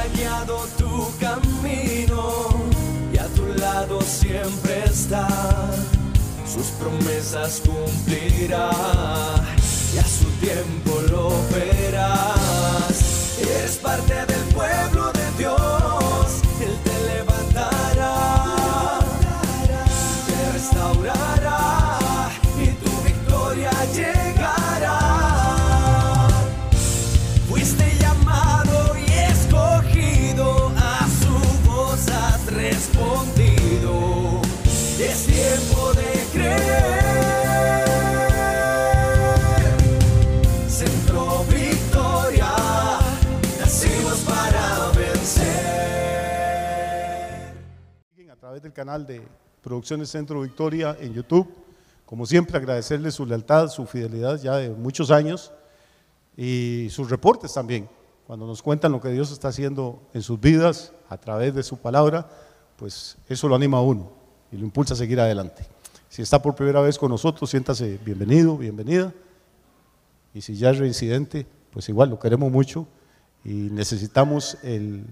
ha guiado tu camino y a tu lado siempre está. Sus promesas cumplirá y a su tiempo lo verás. Eres parte del pueblo de Dios, Él te levantará, te restaurará y tu victoria llegará. Fuiste llamado y escogido, a su voz has respondido. Es tiempo de creer. Centro Victoria, nacimos para vencer. A través del canal de Producciones Centro Victoria en YouTube, como siempre agradecerles su lealtad, su fidelidad ya de muchos años y sus reportes también, cuando nos cuentan lo que Dios está haciendo en sus vidas a través de su palabra, pues eso lo anima a uno y lo impulsa a seguir adelante. Si está por primera vez con nosotros, siéntase bienvenido, bienvenida, y si ya es reincidente, pues igual lo queremos mucho y necesitamos el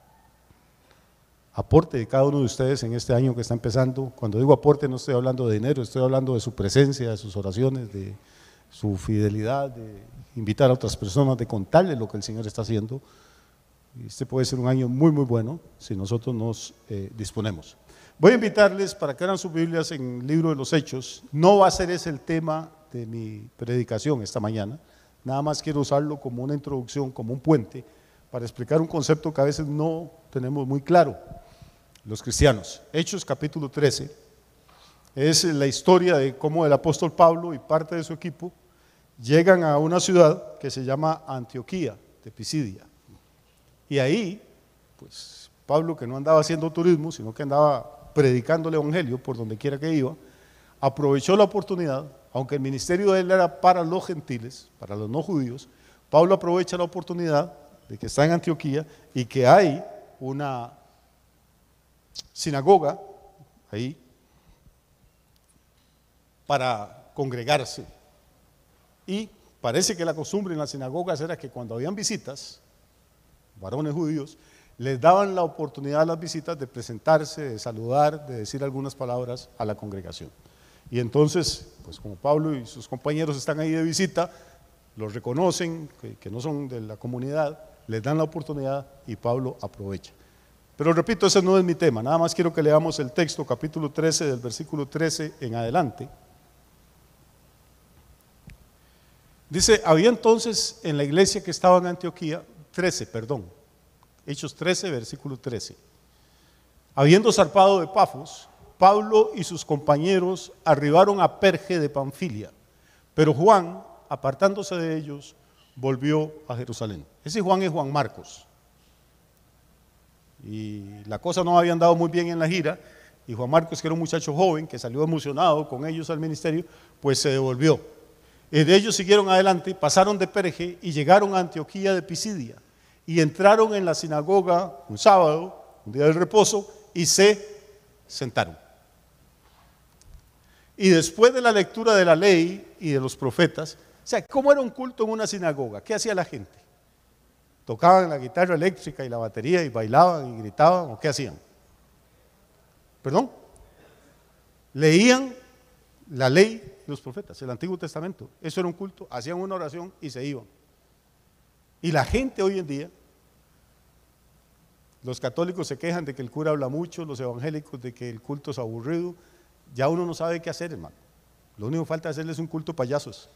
aporte de cada uno de ustedes en este año que está empezando. Cuando digo aporte no estoy hablando de dinero, estoy hablando de su presencia, de sus oraciones, de su fidelidad, de invitar a otras personas, de contarles lo que el Señor está haciendo. Este puede ser un año muy muy bueno si nosotros nos disponemos. Voy a invitarles para que abran sus Biblias en el libro de los Hechos. No va a ser ese el tema de mi predicación esta mañana, nada más quiero usarlo como una introducción, como un puente, para explicar un concepto que a veces no tenemos muy claro los cristianos. Hechos capítulo 13 es la historia de cómo el apóstol Pablo y parte de su equipo llegan a una ciudad que se llama Antioquía de Pisidia, y ahí pues Pablo, que no andaba haciendo turismo sino que andaba predicando el evangelio por donde quiera que iba, aprovechó la oportunidad. Aunque el ministerio de él era para los gentiles, para los no judíos, Pablo aprovecha la oportunidad de que está en Antioquía y que hay una sinagoga ahí para congregarse. Y parece que la costumbre en las sinagogas era que cuando habían visitas, varones judíos, les daban la oportunidad a las visitas de presentarse, de saludar, de decir algunas palabras a la congregación. Y entonces, pues como Pablo y sus compañeros están ahí de visita, los reconocen, que no son de la comunidad, les dan la oportunidad y Pablo aprovecha. Pero repito, ese no es mi tema, nada más quiero que leamos el texto, capítulo 13, del versículo 13 en adelante. Dice, había entonces en la iglesia que estaba en Antioquía, Hechos 13, versículo 13. Habiendo zarpado de Pafos, Pablo y sus compañeros arribaron a Perge de Panfilia, pero Juan, apartándose de ellos, volvió a Jerusalén. Ese Juan es Juan Marcos. Y la cosa no había andado muy bien en la gira, y Juan Marcos, que era un muchacho joven, que salió emocionado con ellos al ministerio, pues se devolvió. Y de ellos siguieron adelante, pasaron de Perge y llegaron a Antioquía de Pisidia, y entraron en la sinagoga un sábado, un día del reposo, y se sentaron. Y después de la lectura de la ley y de los profetas, o sea, ¿cómo era un culto en una sinagoga? ¿Qué hacía la gente? ¿Tocaban la guitarra eléctrica y la batería y bailaban y gritaban? ¿O qué hacían? ¿Perdón? Leían la ley y los profetas, el Antiguo Testamento. Eso era un culto, hacían una oración y se iban. Y la gente hoy en día, los católicos se quejan de que el cura habla mucho, los evangélicos de que el culto es aburrido. Ya uno no sabe qué hacer, hermano. Lo único que falta hacerles es un culto payasos.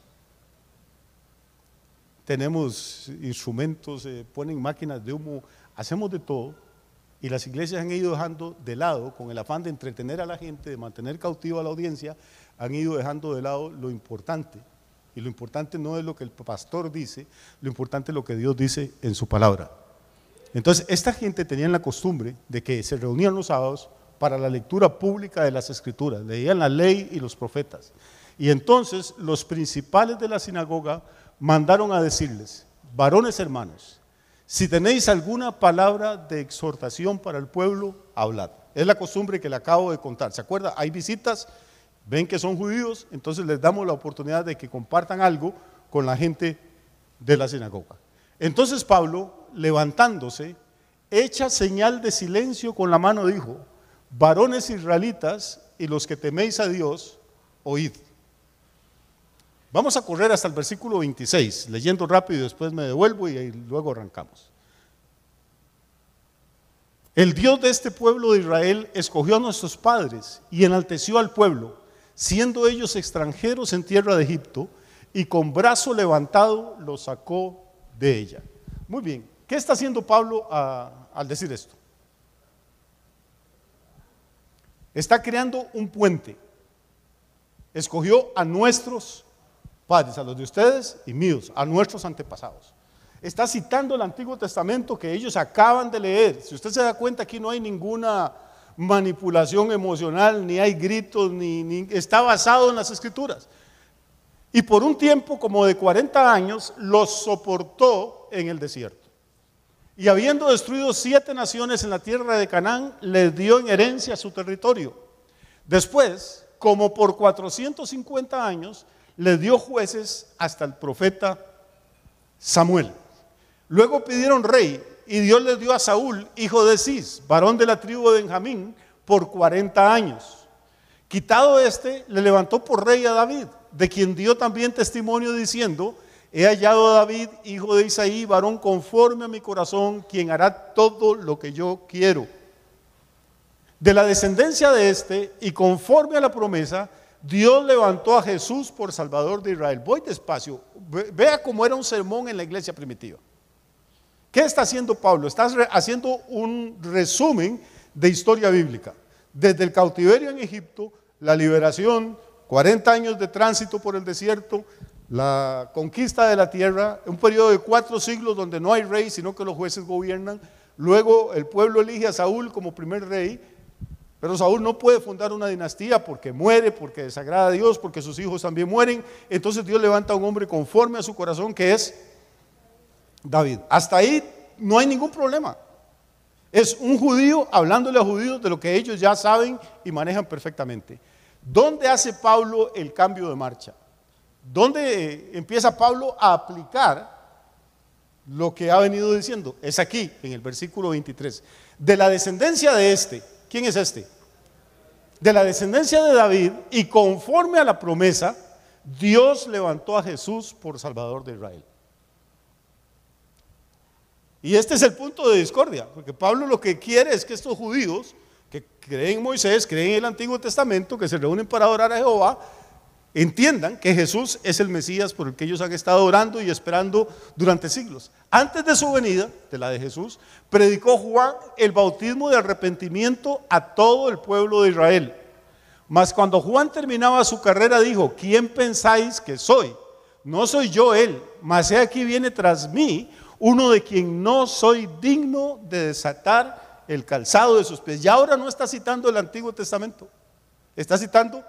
Tenemos instrumentos, ponen máquinas de humo, hacemos de todo, y las iglesias han ido dejando de lado, con el afán de entretener a la gente, de mantener cautiva a la audiencia, han ido dejando de lado lo importante. Y lo importante no es lo que el pastor dice, lo importante es lo que Dios dice en su palabra. Entonces, esta gente tenía la costumbre de que se reunían los sábados para la lectura pública de las Escrituras, leían la ley y los profetas. Y entonces los principales de la sinagoga mandaron a decirles, varones hermanos, si tenéis alguna palabra de exhortación para el pueblo, hablad. Es la costumbre que le acabo de contar. ¿Se acuerda? Hay visitas, ven que son judíos, entonces les damos la oportunidad de que compartan algo con la gente de la sinagoga. Entonces Pablo, levantándose, hecha señal de silencio con la mano, dijo: varones israelitas y los que teméis a Dios, oíd. Vamos a correr hasta el versículo 26, leyendo rápido y después me devuelvo y luego arrancamos. El Dios de este pueblo de Israel escogió a nuestros padres y enalteció al pueblo, siendo ellos extranjeros en tierra de Egipto, y con brazo levantado los sacó de ella. Muy bien, ¿qué está haciendo Pablo al decir esto? Está creando un puente. Escogió a nuestros padres, a los de ustedes y míos, a nuestros antepasados. Está citando el Antiguo Testamento que ellos acaban de leer. Si usted se da cuenta, aquí no hay ninguna manipulación emocional, ni hay gritos, ni está basado en las Escrituras. Y por un tiempo como de 40 años los soportó en el desierto. Y habiendo destruido 7 naciones en la tierra de Canaán, les dio en herencia su territorio. Después, como por 450 años, les dio jueces hasta el profeta Samuel. Luego pidieron rey, y Dios les dio a Saúl, hijo de Cis, varón de la tribu de Benjamín, por 40 años. Quitado este, le levantó por rey a David, de quien dio también testimonio diciendo: he hallado a David, hijo de Isaí, varón conforme a mi corazón, quien hará todo lo que yo quiero. De la descendencia de este, y conforme a la promesa, Dios levantó a Jesús por Salvador de Israel. Voy despacio, vea cómo era un sermón en la iglesia primitiva. ¿Qué está haciendo Pablo? Está haciendo un resumen de historia bíblica. Desde el cautiverio en Egipto, la liberación, 40 años de tránsito por el desierto, la conquista de la tierra, un periodo de 4 siglos donde no hay rey, sino que los jueces gobiernan. Luego el pueblo elige a Saúl como primer rey, pero Saúl no puede fundar una dinastía porque muere, porque desagrada a Dios, porque sus hijos también mueren. Entonces Dios levanta a un hombre conforme a su corazón, que es David. Hasta ahí no hay ningún problema. Es un judío hablándole a judíos de lo que ellos ya saben y manejan perfectamente. ¿Dónde hace Pablo el cambio de marcha? ¿Dónde empieza Pablo a aplicar lo que ha venido diciendo? Es aquí, en el versículo 23. De la descendencia de este, ¿quién es este? De la descendencia de David, y conforme a la promesa, Dios levantó a Jesús por Salvador de Israel. Y este es el punto de discordia, porque Pablo lo que quiere es que estos judíos que creen en Moisés, creen en el Antiguo Testamento, que se reúnen para adorar a Jehová, entiendan que Jesús es el Mesías por el que ellos han estado orando y esperando durante siglos. Antes de su venida, de la de Jesús, predicó Juan el bautismo de arrepentimiento a todo el pueblo de Israel. Mas cuando Juan terminaba su carrera dijo: ¿quién pensáis que soy? No soy yo él, mas he aquí viene tras mí uno de quien no soy digno de desatar el calzado de sus pies. Y ahora no está citando el Antiguo Testamento, está citando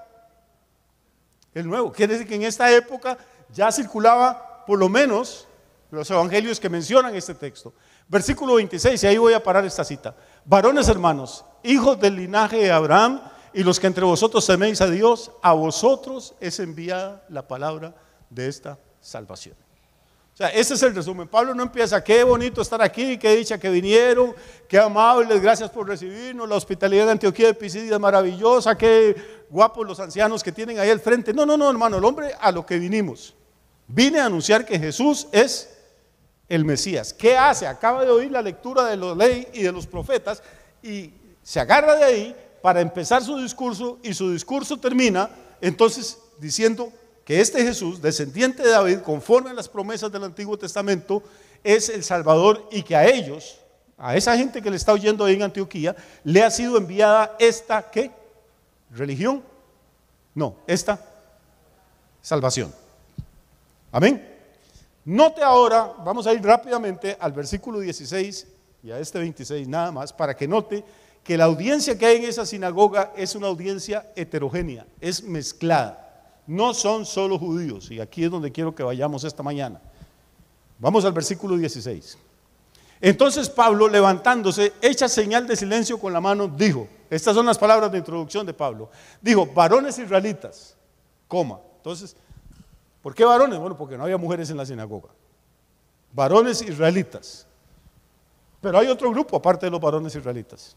el Nuevo. Quiere decir que en esta época ya circulaba por lo menos los evangelios que mencionan este texto. Versículo 26, y ahí voy a parar esta cita. Varones hermanos, hijos del linaje de Abraham, y los que entre vosotros teméis a Dios, a vosotros es enviada la palabra de esta salvación. O sea, ese es el resumen. Pablo no empieza: qué bonito estar aquí, qué dicha que vinieron, qué amables, gracias por recibirnos, la hospitalidad de Antioquía de Pisidia es maravillosa, qué guapos los ancianos que tienen ahí al frente. No, hermano, el hombre a lo que vinimos. Vine a anunciar que Jesús es el Mesías. ¿Qué hace? Acaba de oír la lectura de la ley y de los profetas y se agarra de ahí para empezar su discurso, y su discurso termina entonces diciendo que este Jesús, descendiente de David, conforme a las promesas del Antiguo Testamento, es el Salvador, y que a ellos, a esa gente que le está oyendo ahí en Antioquía, le ha sido enviada esta, ¿qué? ¿Religión? No, esta salvación. Amén. Note ahora, vamos a ir rápidamente al versículo 16 y a este 26 nada más, para que note que la audiencia que hay en esa sinagoga es una audiencia heterogénea, es mezclada. No son solo judíos, y aquí es donde quiero que vayamos esta mañana. Vamos al versículo 16. Entonces Pablo, levantándose, hecha señal de silencio con la mano, dijo, estas son las palabras de introducción de Pablo, dijo: varones israelitas, coma. Entonces, ¿por qué varones? Bueno, porque no había mujeres en la sinagoga. Varones israelitas, Pero hay otro grupo aparte de los varones israelitas.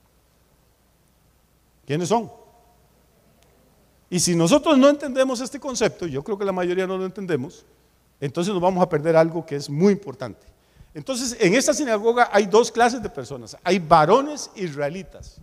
¿Quiénes son? Y si nosotros no entendemos este concepto, yo creo que la mayoría no lo entendemos, entonces nos vamos a perder algo que es muy importante. Entonces, en esta sinagoga hay dos clases de personas. Hay varones israelitas,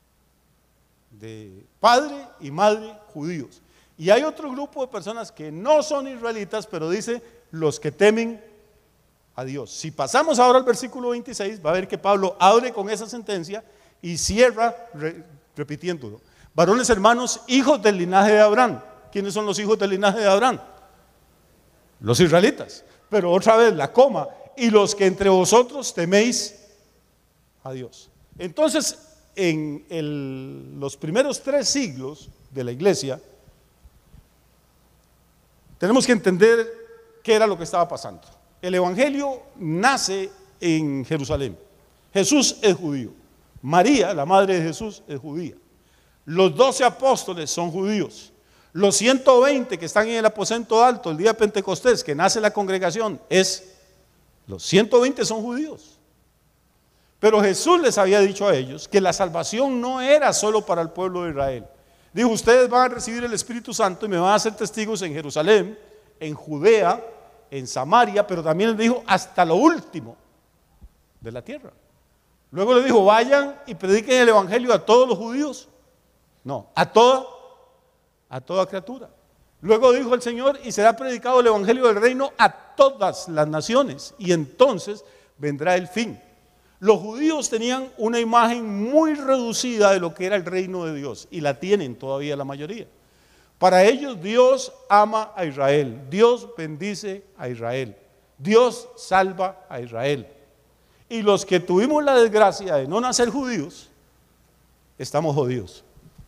de padre y madre judíos. Y hay otro grupo de personas que no son israelitas, pero dice los que temen a Dios. Si pasamos ahora al versículo 26, va a ver que Pablo abre con esa sentencia y cierra repitiéndolo. Varones hermanos, hijos del linaje de Abraham. ¿Quiénes son los hijos del linaje de Abraham? Los israelitas. Pero otra vez la coma. Y los que entre vosotros teméis a Dios. Entonces, en los primeros 3 siglos de la iglesia, tenemos que entender qué era lo que estaba pasando. El evangelio nace en Jerusalén. Jesús es judío. María, la madre de Jesús, es judía. Los 12 apóstoles son judíos. Los 120 que están en el aposento alto el día de Pentecostés, que nace la congregación, los 120 son judíos. Pero Jesús les había dicho a ellos que la salvación no era solo para el pueblo de Israel. Dijo, ustedes van a recibir el Espíritu Santo y me van a hacer testigos en Jerusalén, en Judea, en Samaria, pero también les dijo hasta lo último de la tierra. Luego les dijo, vayan y prediquen el evangelio a todos los judíos. No, a toda criatura. Luego dijo el Señor, y será predicado el evangelio del reino a todas las naciones, y entonces vendrá el fin. Los judíos tenían una imagen muy reducida de lo que era el reino de Dios, y la tienen todavía la mayoría. Para ellos Dios ama a Israel, Dios bendice a Israel, Dios salva a Israel. Y los que tuvimos la desgracia de no nacer judíos, estamos jodidos.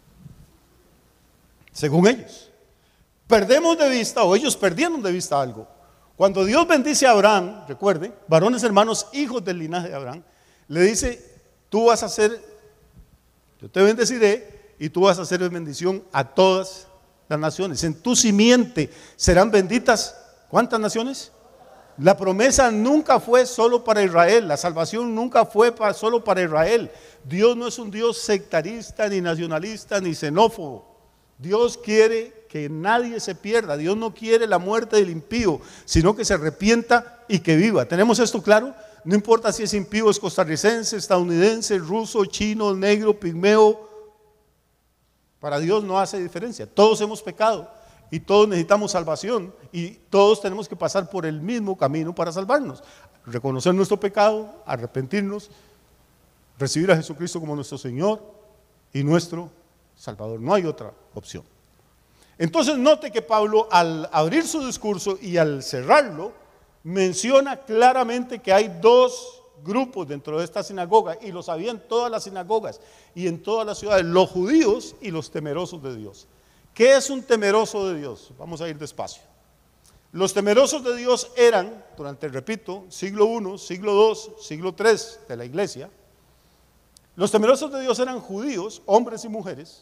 Según ellos. Perdemos de vista, o ellos perdieron de vista algo. Cuando Dios bendice a Abraham, recuerde, varones hermanos, hijos del linaje de Abraham, le dice, tú vas a ser, yo te bendeciré y tú vas a hacer bendición a todas las naciones. En tu simiente serán benditas, ¿cuántas naciones? La promesa nunca fue solo para Israel, la salvación nunca fue solo para Israel. Dios no es un Dios sectarista, ni nacionalista, ni xenófobo. Dios quiere que nadie se pierda. Dios no quiere la muerte del impío, sino que se arrepienta y que viva. ¿Tenemos esto claro? No importa si es impío, es costarricense, estadounidense, ruso, chino, negro, pigmeo. Para Dios no hace diferencia. Todos hemos pecado y todos necesitamos salvación y todos tenemos que pasar por el mismo camino para salvarnos. Reconocer nuestro pecado, arrepentirnos, recibir a Jesucristo como nuestro Señor y nuestro Salvador. No hay otra opción. Entonces note que Pablo, al abrir su discurso y al cerrarlo, menciona claramente que hay 2 grupos dentro de esta sinagoga, y los había en todas las sinagogas y en todas las ciudades: los judíos y los temerosos de Dios. ¿Qué es un temeroso de Dios? Vamos a ir despacio. Los temerosos de Dios eran, durante, repito, siglo I, siglo II, siglo III de la iglesia. Los temerosos de Dios eran judíos, hombres y mujeres,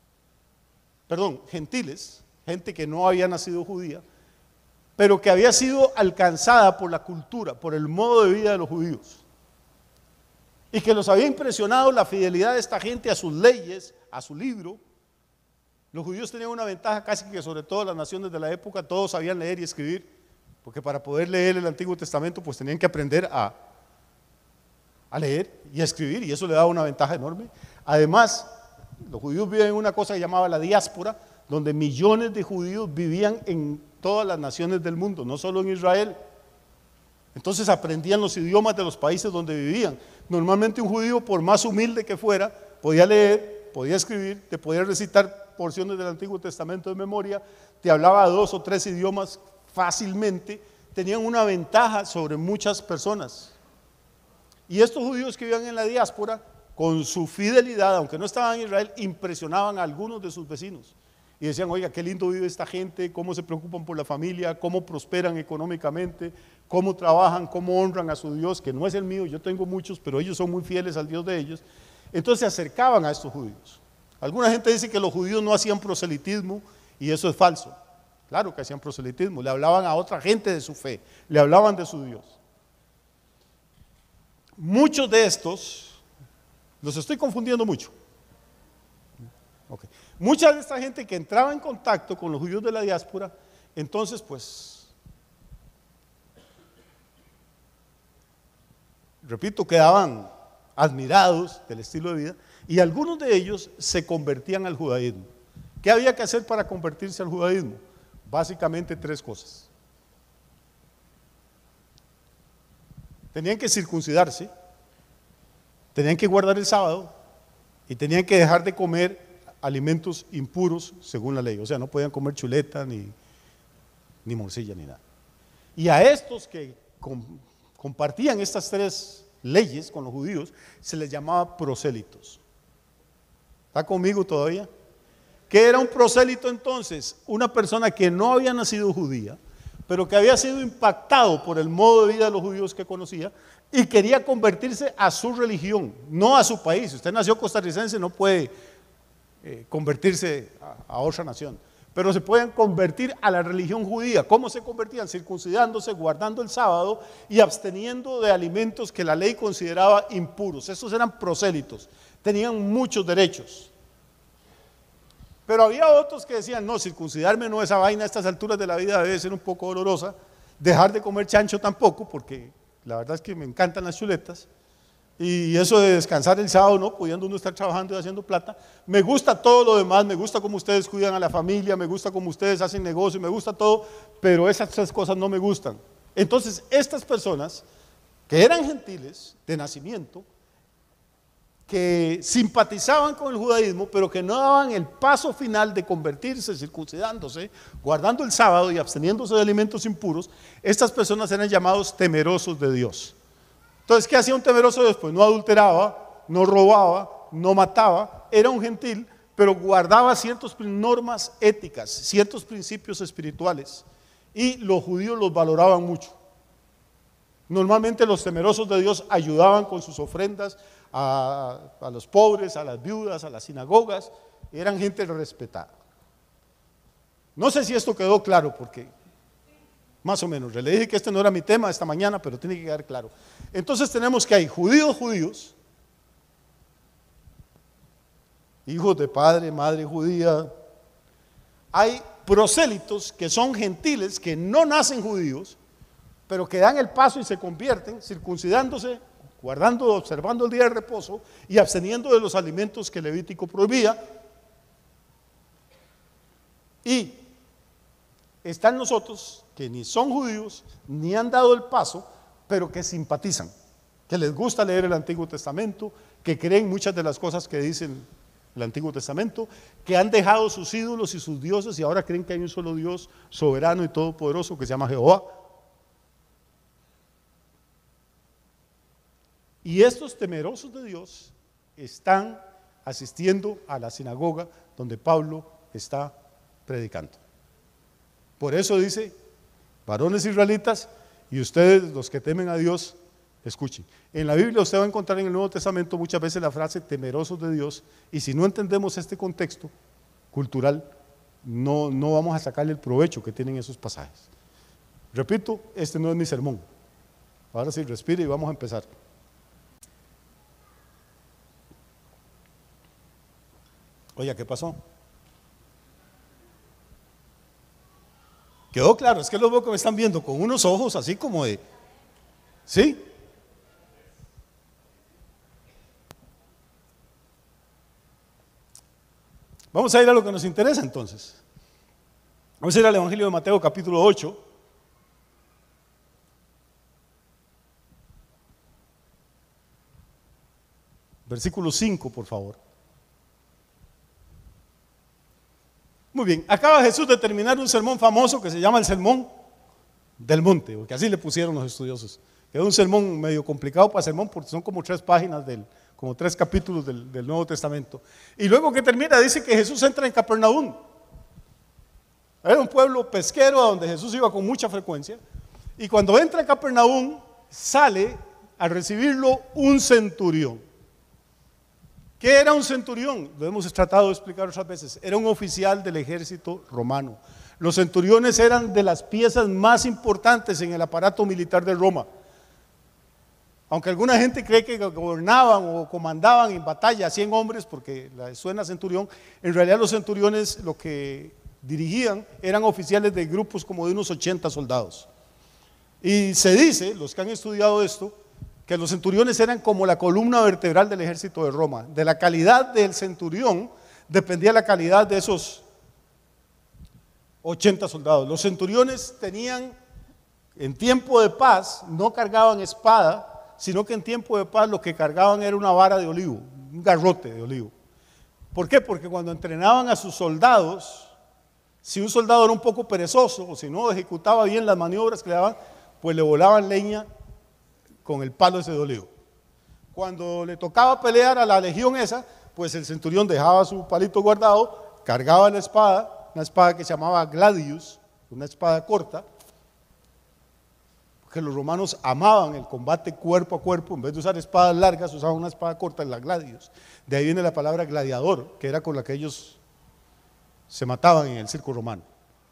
gentiles, gente que no había nacido judía, pero que había sido alcanzada por la cultura, por el modo de vida de los judíos, y que los había impresionado la fidelidad de esta gente a sus leyes, a su libro. Los judíos tenían una ventaja casi que sobre todas las naciones de la época: todos sabían leer y escribir, porque para poder leer el Antiguo Testamento pues tenían que aprender a leer y a escribir, y eso le daba una ventaja enorme. Además, los judíos viven en una cosa que llamaba la diáspora, donde millones de judíos vivían en todas las naciones del mundo, no solo en Israel. Entonces aprendían los idiomas de los países donde vivían. Normalmente un judío, por más humilde que fuera, podía leer, podía escribir, te podía recitar porciones del Antiguo Testamento de memoria, te hablaba 2 o 3 idiomas fácilmente, tenían una ventaja sobre muchas personas. Y estos judíos que vivían en la diáspora, con su fidelidad, aunque no estaban en Israel, impresionaban a algunos de sus vecinos. Y decían, oiga, qué lindo vive esta gente, cómo se preocupan por la familia, cómo prosperan económicamente, cómo trabajan, cómo honran a su Dios, que no es el mío, yo tengo muchos, pero ellos son muy fieles al Dios de ellos. Entonces se acercaban a estos judíos. Alguna gente dice que los judíos no hacían proselitismo, y eso es falso. Claro que hacían proselitismo, le hablaban a otra gente de su fe, le hablaban de su Dios. muchos de estos, los estoy confundiendo mucho. Okay. Mucha de esta gente que entraba en contacto con los judíos de la diáspora, entonces pues, repito, quedaban admirados del estilo de vida y algunos de ellos se convertían al judaísmo. ¿Qué había que hacer para convertirse al judaísmo? Básicamente 3 cosas. Tenían que circuncidarse, tenían que guardar el sábado y tenían que dejar de comer alimentos impuros según la ley. O sea, no podían comer chuleta, ni morcilla, ni nada. Y a estos que compartían estas 3 leyes con los judíos, se les llamaba prosélitos. ¿Está conmigo todavía? ¿Qué era un prosélito entonces? Una persona que no había nacido judía, pero que había sido impactado por el modo de vida de los judíos que conocía y quería convertirse a su religión, no a su país. Si usted nació costarricense, no puede convertirse a otra nación, pero se pueden convertir a la religión judía. ¿Cómo se convertían? Circuncidándose, guardando el sábado y absteniendo de alimentos que la ley consideraba impuros. Esos eran prosélitos, tenían muchos derechos. Pero había otros que decían, no, circuncidarme no, esa vaina a estas alturas de la vida debe ser un poco dolorosa, dejar de comer chancho tampoco, porque la verdad es que me encantan las chuletas, y eso de descansar el sábado, no, pudiendo uno estar trabajando y haciendo plata. Me gusta todo lo demás, me gusta cómo ustedes cuidan a la familia, me gusta cómo ustedes hacen negocio, me gusta todo, pero esas 3 cosas no me gustan. Entonces, estas personas que eran gentiles de nacimiento, que simpatizaban con el judaísmo, pero que no daban el paso final de convertirse, circuncidándose, guardando el sábado y absteniéndose de alimentos impuros, estas personas eran llamados temerosos de Dios. Entonces, ¿qué hacía un temeroso de Dios? Pues no adulteraba, no robaba, no mataba, era un gentil, pero guardaba ciertas normas éticas, ciertos principios espirituales, y los judíos los valoraban mucho. Normalmente los temerosos de Dios ayudaban con sus ofrendas a los pobres, a las viudas, a las sinagogas, eran gente respetada. No sé si esto quedó claro, porque más o menos, le dije que este no era mi tema esta mañana, pero tiene que quedar claro. Entonces tenemos que hay judíos, hijos de padre, madre judía, hay prosélitos que son gentiles, que no nacen judíos, pero que dan el paso y se convierten, circuncidándose, guardando, observando el día de reposo y absteniendo de los alimentos que Levítico prohibía. Y están nosotros que ni son judíos, ni han dado el paso, pero que simpatizan, que les gusta leer el Antiguo Testamento, que creen muchas de las cosas que dicen el Antiguo Testamento, que han dejado sus ídolos y sus dioses y ahora creen que hay un solo Dios soberano y todopoderoso que se llama Jehová. Y estos temerosos de Dios están asistiendo a la sinagoga donde Pablo está predicando. Por eso dice, varones israelitas, y ustedes los que temen a Dios, escuchen. En la Biblia usted va a encontrar en el Nuevo Testamento muchas veces la frase temerosos de Dios, y si no entendemos este contexto cultural, no vamos a sacarle el provecho que tienen esos pasajes. Repito, este no es mi sermón. Ahora sí, respire y vamos a empezar. Oiga, ¿qué pasó? ¿Quedó claro? Es que los veo que me están viendo con unos ojos así como de... ¿Sí? Vamos a ir a lo que nos interesa entonces. Vamos a ir al Evangelio de Mateo capítulo 8. Versículo 5, por favor. Muy bien, acaba Jesús de terminar un sermón famoso que se llama el Sermón del Monte, porque así le pusieron los estudiosos. Que es un sermón medio complicado para sermón porque son como 3 páginas, como 3 capítulos del Nuevo Testamento. Y luego que termina dice que Jesús entra en Capernaum. Era un pueblo pesquero a donde Jesús iba con mucha frecuencia. Y cuando entra en Capernaum sale a recibirlo un centurión. ¿Qué era un centurión? Lo hemos tratado de explicar otras veces. Era un oficial del ejército romano. Los centuriones eran de las piezas más importantes en el aparato militar de Roma. Aunque alguna gente cree que gobernaban o comandaban en batalla a 100 hombres, porque suena centurión, en realidad los centuriones lo que dirigían eran oficiales de grupos como de unos 80 soldados. Y se dice, los que han estudiado esto, que los centuriones eran como la columna vertebral del ejército de Roma. De la calidad del centurión dependía la calidad de esos 80 soldados. Los centuriones tenían, en tiempo de paz, no cargaban espada, sino que en tiempo de paz lo que cargaban era una vara de olivo, un garrote de olivo. ¿Por qué? Porque cuando entrenaban a sus soldados, si un soldado era un poco perezoso o si no ejecutaba bien las maniobras que le daban, pues le volaban leña con el palo ese de olivo. Cuando le tocaba pelear a la legión esa, pues el centurión dejaba su palito guardado, cargaba la espada, una espada que se llamaba gladius, una espada corta, que los romanos amaban el combate cuerpo a cuerpo. En vez de usar espadas largas, usaban una espada corta, la gladius. De ahí viene la palabra gladiador, que era con la que ellos se mataban en el circo romano.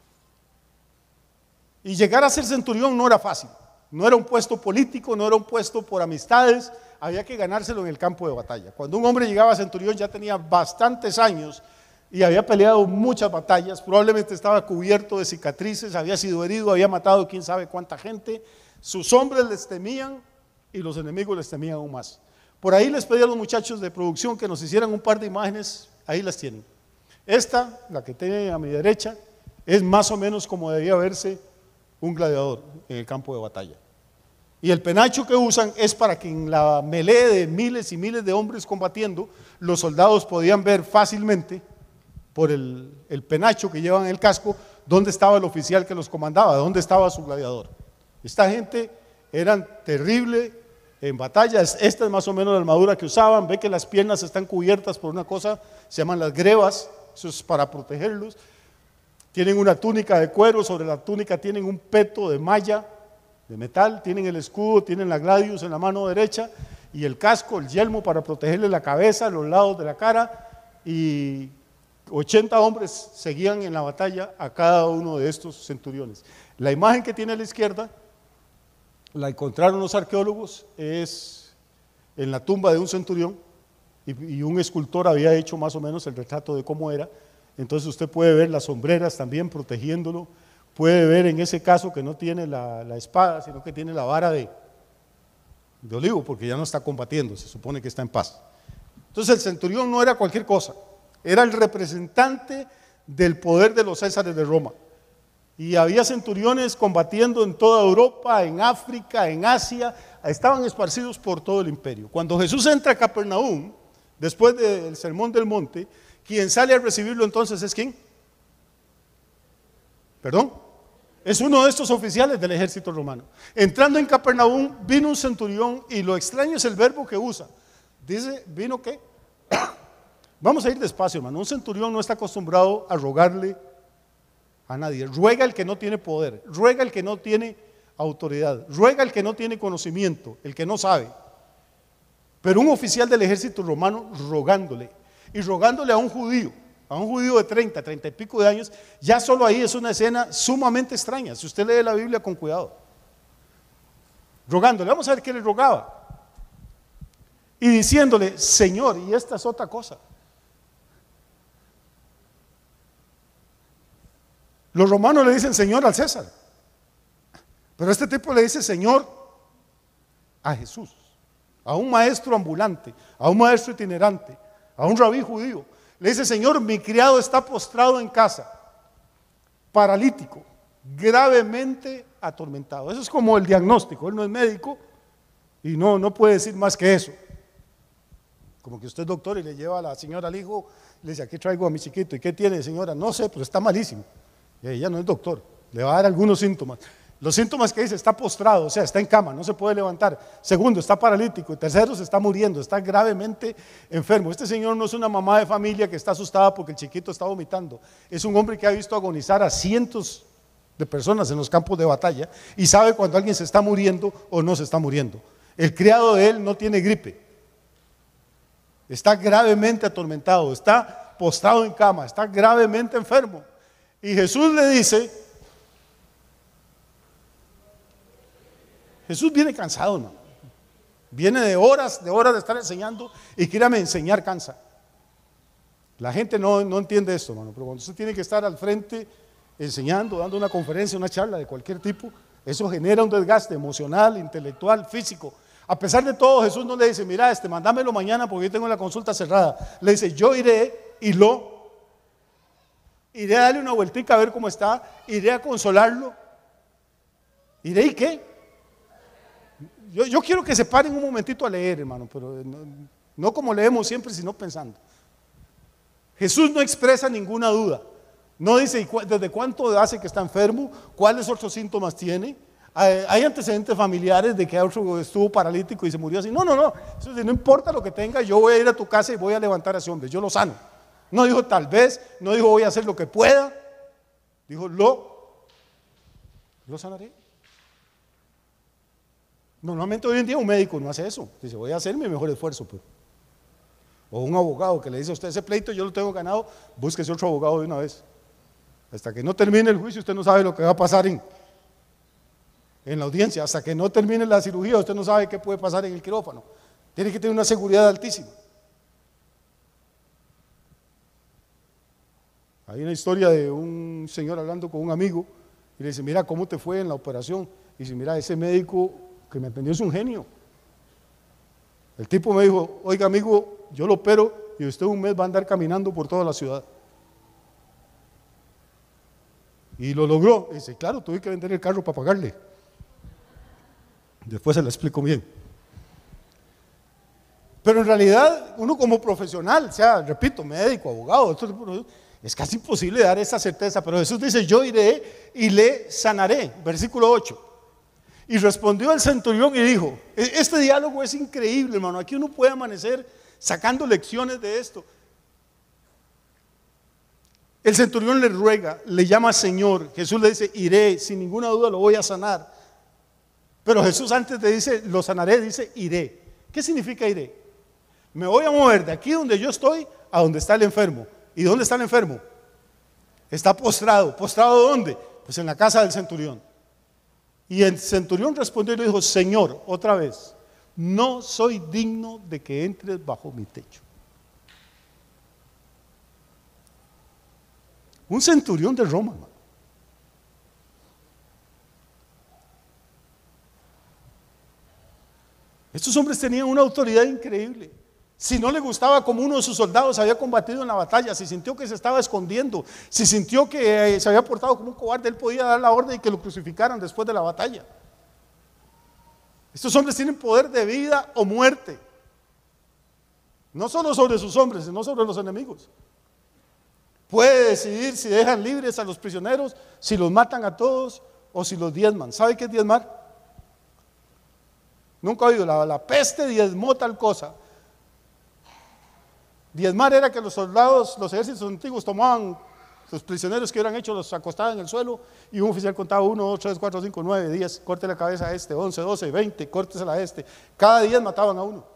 Y llegar a ser centurión no era fácil, no era un puesto político, no era un puesto por amistades, había que ganárselo en el campo de batalla. Cuando un hombre llegaba a centurión ya tenía bastantes años y había peleado muchas batallas, probablemente estaba cubierto de cicatrices, había sido herido, había matado quién sabe cuánta gente. Sus hombres les temían y los enemigos les temían aún más. Por ahí les pedí a los muchachos de producción que nos hicieran un par de imágenes, ahí las tienen. Esta, la que tiene a mi derecha, es más o menos como debía verse un gladiador en el campo de batalla. Y el penacho que usan es para que en la melee de miles y miles de hombres combatiendo, los soldados podían ver fácilmente por el penacho que llevan en el casco dónde estaba el oficial que los comandaba, dónde estaba su gladiador. Esta gente eran terrible en batallas. Esta es más o menos la armadura que usaban. Ve que las piernas están cubiertas por una cosa, se llaman las grebas, eso es para protegerlos. Tienen una túnica de cuero, sobre la túnica tienen un peto de malla, de metal, tienen el escudo, tienen la gladius en la mano derecha y el casco, el yelmo para protegerle la cabeza, los lados de la cara, y 80 hombres seguían en la batalla a cada uno de estos centuriones. La imagen que tiene a la izquierda la encontraron los arqueólogos, es en la tumba de un centurión y un escultor había hecho más o menos el retrato de cómo era. Entonces usted puede ver las sombreras también protegiéndolo, puede ver en ese caso que no tiene la espada, sino que tiene la vara de olivo, porque ya no está combatiendo, se supone que está en paz. Entonces el centurión no era cualquier cosa, era el representante del poder de los césares de Roma. Y había centuriones combatiendo en toda Europa, en África, en Asia, estaban esparcidos por todo el imperio. Cuando Jesús entra a Capernaum, después del Sermón del Monte, quien sale a recibirlo entonces es ¿quién? ¿Perdón? Es uno de estos oficiales del ejército romano. Entrando en Capernaum, vino un centurión, y lo extraño es el verbo que usa. Dice, ¿vino qué? Vamos a ir despacio, hermano. Un centurión no está acostumbrado a rogarle a nadie. Ruega el que no tiene poder, ruega el que no tiene autoridad, ruega el que no tiene conocimiento, el que no sabe. Pero un oficial del ejército romano rogándole, y rogándole a un judío de 30 y pico de años, ya solo ahí es una escena sumamente extraña. Si usted lee la Biblia con cuidado, rogándole, vamos a ver qué le rogaba, y diciéndole, Señor, y esta es otra cosa. Los romanos le dicen Señor al César, pero este tipo le dice Señor a Jesús, a un maestro ambulante, a un maestro itinerante, a un rabí judío. Le dice, Señor, mi criado está postrado en casa, paralítico, gravemente atormentado. Eso es como el diagnóstico. Él no es médico y no puede decir más que eso. Como que usted es doctor y le lleva a la señora al hijo, le dice, aquí traigo a mi chiquito. ¿Y qué tiene, señora? No sé, pero está malísimo. Y ella no es doctor, le va a dar algunos síntomas. Los síntomas que dice, está postrado, o sea, está en cama, no se puede levantar. Segundo, está paralítico. Y tercero, se está muriendo, está gravemente enfermo. Este señor no es una mamá de familia que está asustada porque el chiquito está vomitando. Es un hombre que ha visto agonizar a cientos de personas en los campos de batalla y sabe cuando alguien se está muriendo o no se está muriendo. El criado de él no tiene gripe, está gravemente atormentado, está postrado en cama, está gravemente enfermo. Y Jesús le dice, Jesús viene cansado, hermano. Viene de horas de estar enseñando, y créame, enseñar cansa. La gente no entiende esto, hermano, pero cuando usted tiene que estar al frente enseñando, dando una conferencia, una charla de cualquier tipo, eso genera un desgaste emocional, intelectual, físico. A pesar de todo, Jesús no le dice, mira, mándamelo mañana porque yo tengo la consulta cerrada. Le dice, yo iré y iré a darle una vueltica a ver cómo está, iré a consolarlo. ¿Iré y qué? Yo quiero que se paren un momentito a leer, hermano, pero no como leemos siempre, sino pensando. Jesús no expresa ninguna duda. No dice desde cuánto hace que está enfermo, cuáles otros síntomas tiene. Hay antecedentes familiares de que otro estuvo paralítico y se murió así. No. Eso no importa lo que tenga, yo voy a ir a tu casa y voy a levantar a ese hombre, yo lo sano. No dijo tal vez, no dijo voy a hacer lo que pueda. Dijo lo sanaré. Normalmente hoy en día un médico no hace eso. Dice voy a hacer mi mejor esfuerzo, pues. O un abogado que le dice a usted ese pleito yo lo tengo ganado, búsquese otro abogado de una vez. Hasta que no termine el juicio usted no sabe lo que va a pasar en la audiencia. Hasta que no termine la cirugía usted no sabe qué puede pasar en el quirófano. Tiene que tener una seguridad altísima. Hay una historia de un señor hablando con un amigo y le dice, mira, ¿cómo te fue en la operación? Y dice, mira, ese médico que me atendió es un genio. El tipo me dijo, oiga amigo, yo lo opero y usted un mes va a andar caminando por toda la ciudad. Y lo logró. Y dice, claro, tuve que vender el carro para pagarle. Después se lo explico bien. Pero en realidad, uno como profesional, sea, repito, médico, abogado, es casi imposible dar esa certeza. Pero Jesús dice, yo iré y le sanaré. Versículo 8. Y respondió el centurión y dijo, este diálogo es increíble, hermano. Aquí uno puede amanecer sacando lecciones de esto. El centurión le ruega, le llama Señor. Jesús le dice, iré, sin ninguna duda lo voy a sanar. Pero Jesús antes de dice, lo sanaré, dice, iré. ¿Qué significa iré? Me voy a mover de aquí donde yo estoy a donde está el enfermo. ¿Y dónde está el enfermo? Está postrado. ¿Postrado dónde? Pues en la casa del centurión. Y el centurión respondió y le dijo, Señor, otra vez, no soy digno de que entres bajo mi techo. Un centurión de Roma, hermano. Estos hombres tenían una autoridad increíble. Si no le gustaba como uno de sus soldados había combatido en la batalla, si sintió que se estaba escondiendo, si sintió que se había portado como un cobarde, él podía dar la orden y que lo crucificaran después de la batalla. Estos hombres tienen poder de vida o muerte. No solo sobre sus hombres, sino sobre los enemigos. Puede decidir si dejan libres a los prisioneros, si los matan a todos o si los diezman. ¿Sabe qué es diezmar? Nunca he oído, la peste diezmó tal cosa. Diezmar era que los soldados, los ejércitos antiguos tomaban los prisioneros que eran hechos, los acostaban en el suelo y un oficial contaba 1, 2, 3, 4, 5, 9, 10, corte la cabeza a este, 11, 12, 20, córtesela a este. Cada día mataban a uno.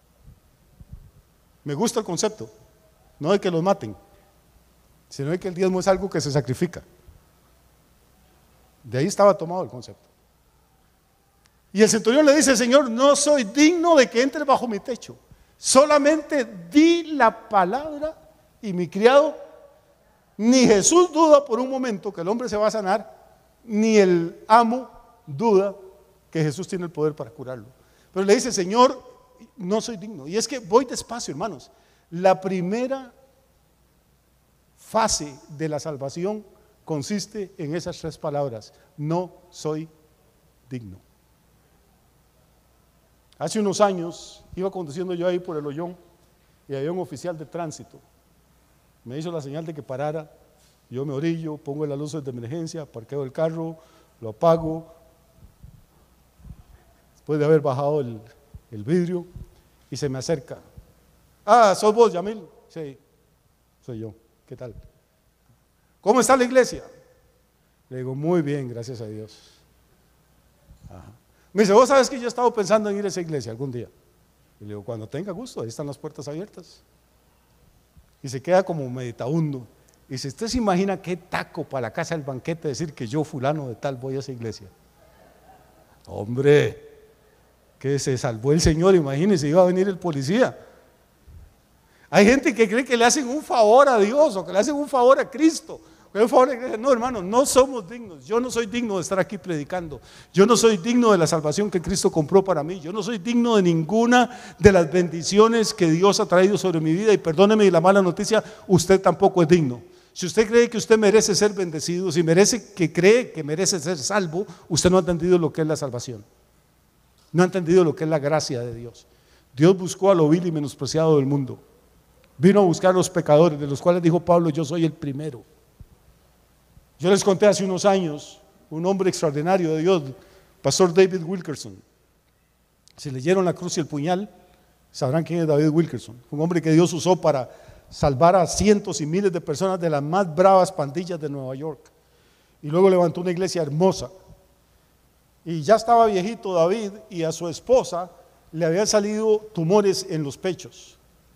Me gusta el concepto, no de que los maten, sino de que el diezmo es algo que se sacrifica. De ahí estaba tomado el concepto. Y el centurión le dice, Señor, no soy digno de que entre bajo mi techo. Solamente di la palabra y mi criado, ni Jesús duda por un momento que el hombre se va a sanar, ni el amo duda que Jesús tiene el poder para curarlo. Pero le dice, Señor, no soy digno. Y es que voy despacio, hermanos. La primera fase de la salvación consiste en esas tres palabras: no soy digno. Hace unos años iba conduciendo yo ahí por el Ollón y había un oficial de tránsito. Me hizo la señal de que parara. Yo me orillo, pongo las luces de emergencia, parqueo el carro, lo apago. Después de haber bajado el vidrio, y se me acerca. Ah, ¿sos vos, Yamil? Sí, soy yo. ¿Qué tal? ¿Cómo está la iglesia? Le digo, muy bien, gracias a Dios. Ajá. Me dice, vos sabes que yo he estado pensando en ir a esa iglesia algún día. Y le digo, cuando tenga gusto, ahí están las puertas abiertas. Y se queda como meditabundo. Y dice, ¿usted se imagina qué taco para la casa del banquete decir que yo, fulano de tal, voy a esa iglesia? Hombre, que se salvó el Señor, imagínense, iba a venir el policía. Hay gente que cree que le hacen un favor a Dios o que le hacen un favor a Cristo. No, hermano, no somos dignos. Yo no soy digno de estar aquí predicando. Yo no soy digno de la salvación que Cristo compró para mí. Yo no soy digno de ninguna de las bendiciones que Dios ha traído sobre mi vida. Y perdóneme la mala noticia, usted tampoco es digno. Si usted cree que usted merece ser bendecido, si cree que merece ser salvo, usted no ha entendido lo que es la salvación. No ha entendido lo que es la gracia de Dios. Dios buscó a lo vil y menospreciado del mundo. Vino a buscar a los pecadores, de los cuales dijo Pablo, yo soy el primero. Yo les conté hace unos años, un hombre extraordinario de Dios, Pastor David Wilkerson. Si leyeron La cruz y el puñal, sabrán quién es David Wilkerson. Un hombre que Dios usó para salvar a cientos y miles de personas de las más bravas pandillas de Nueva York. Y luego levantó una iglesia hermosa. Y ya estaba viejito David, y a su esposa le habían salido tumores en los pechos.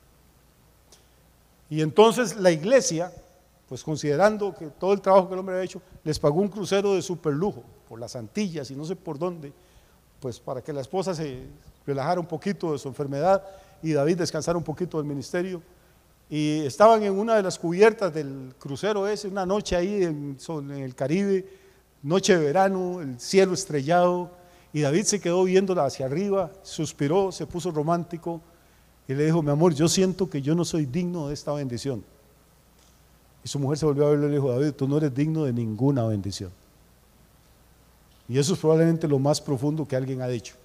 Y entonces la iglesia, pues considerando que todo el trabajo que el hombre había hecho, les pagó un crucero de superlujo por las Antillas y no sé por dónde, pues para que la esposa se relajara un poquito de su enfermedad y David descansara un poquito del ministerio. Y estaban en una de las cubiertas del crucero ese, una noche ahí en el Caribe, noche de verano, el cielo estrellado, y David se quedó viéndola hacia arriba, suspiró, se puso romántico y le dijo, mi amor, yo siento que yo no soy digno de esta bendición. Y su mujer se volvió a verle y le dijo, David, tú no eres digno de ninguna bendición. Y eso es probablemente lo más profundo que alguien ha dicho.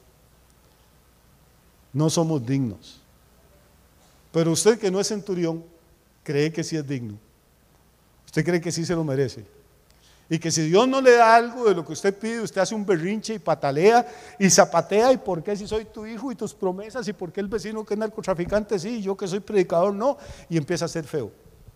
No somos dignos. Pero usted, que no es centurión, cree que sí es digno. Usted cree que sí se lo merece. Y que si Dios no le da algo de lo que usted pide, usted hace un berrinche y patalea y zapatea. ¿Y por qué si soy tu hijo y tus promesas? ¿Y por qué el vecino que es narcotraficante sí y yo que soy predicador no? Y empieza a ser feo.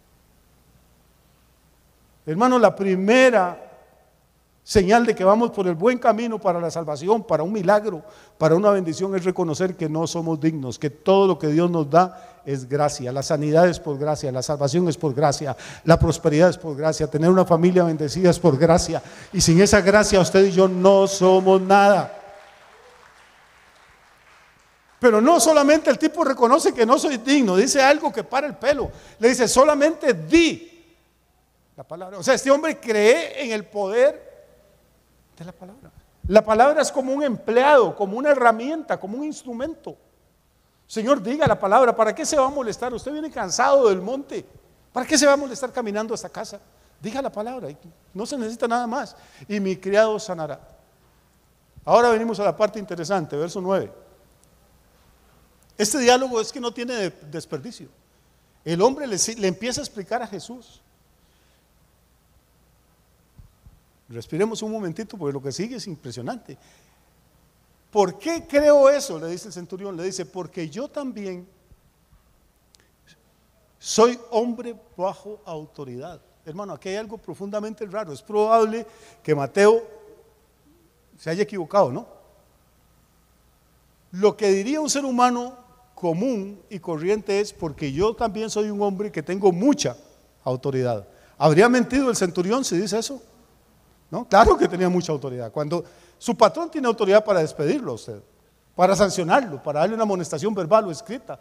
Hermano, la primera señal de que vamos por el buen camino para la salvación, para un milagro, para una bendición, es reconocer que no somos dignos, que todo lo que Dios nos da es gracia. La sanidad es por gracia, la salvación es por gracia, la prosperidad es por gracia, tener una familia bendecida es por gracia. Y sin esa gracia usted y yo no somos nada. Pero no solamente el tipo reconoce que no soy digno, dice algo que para el pelo. Le dice, solamente di la palabra. O sea, este hombre cree en el poder de la palabra. La palabra es como un empleado, como una herramienta, como un instrumento. Señor, diga la palabra. ¿Para qué se va a molestar? Usted viene cansado del monte. ¿Para qué se va a molestar caminando hasta casa? Diga la palabra, no se necesita nada más. Y mi criado sanará. Ahora venimos a la parte interesante, verso 9. Este diálogo es que no tiene desperdicio. El hombre le empieza a explicar a Jesús. Respiremos un momentito porque lo que sigue es impresionante. ¿Por qué creo eso? Le dice el centurión, le dice, porque yo también soy hombre bajo autoridad. Hermano, aquí hay algo profundamente raro. Es probable que Mateo se haya equivocado, ¿no? Lo que diría un ser humano común y corriente es, porque yo también soy un hombre que tengo mucha autoridad. ¿Habría mentido el centurión si dice eso? ¿No? Claro que tenía mucha autoridad. Cuando su patrón tiene autoridad para despedirlo a usted, para sancionarlo, para darle una amonestación verbal o escrita,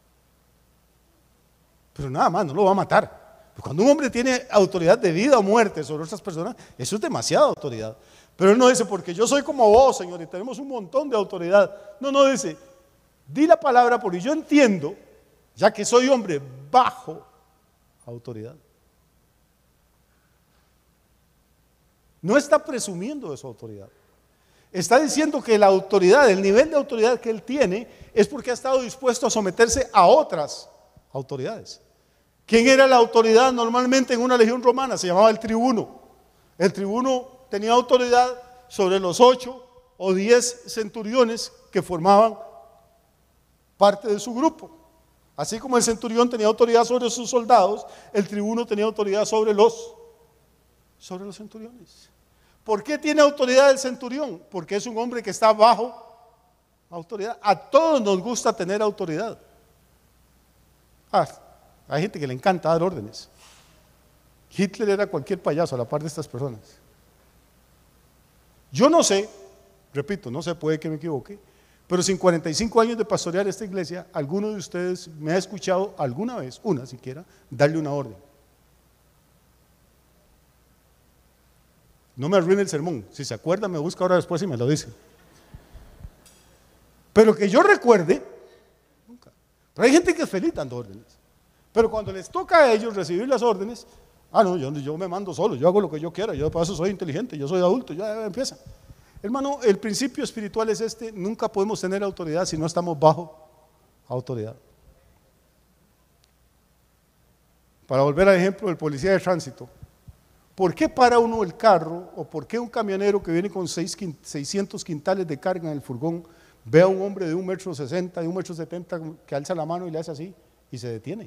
pero nada más, no lo va a matar. Cuando un hombre tiene autoridad de vida o muerte sobre otras personas, eso es demasiada autoridad. Pero él no dice, porque yo soy como vos, Señor, y tenemos un montón de autoridad. No, dice, di la palabra porque yo entiendo, ya que soy hombre bajo autoridad. No está presumiendo de su autoridad. Está diciendo que la autoridad, el nivel de autoridad que él tiene, es porque ha estado dispuesto a someterse a otras autoridades. ¿Quién era la autoridad normalmente en una legión romana? Se llamaba el tribuno. El tribuno tenía autoridad sobre los 8 o 10 centuriones que formaban parte de su grupo. Así como el centurión tenía autoridad sobre sus soldados, el tribuno tenía autoridad sobre los centuriones. ¿Por qué tiene autoridad el centurión? Porque es un hombre que está bajo autoridad. A todos nos gusta tener autoridad. Hay gente que le encanta dar órdenes. Hitler era cualquier payaso a la par de estas personas. Yo no sé, repito, no sé, puede que me equivoque, Pero sin 45 años de pastorear esta iglesia, alguno de ustedes me ha escuchado alguna vez, una siquiera, darle una orden. No me arruine el sermón. Si se acuerda, me busca ahora después y me lo dice. Pero que yo recuerde, nunca. Pero hay gente que es feliz dando órdenes. Pero cuando les toca a ellos recibir las órdenes, no, yo me mando solo, yo hago lo que yo quiera, yo de paso soy inteligente, yo soy adulto, ya empieza. Hermano, el principio espiritual es este: nunca podemos tener autoridad si no estamos bajo autoridad. Para volver al ejemplo del policía de tránsito, ¿por qué para uno el carro, o por qué un camionero que viene con 600 quintales de carga en el furgón ve a un hombre de 1,60 m, de 1,70 m que alza la mano y le hace así y se detiene?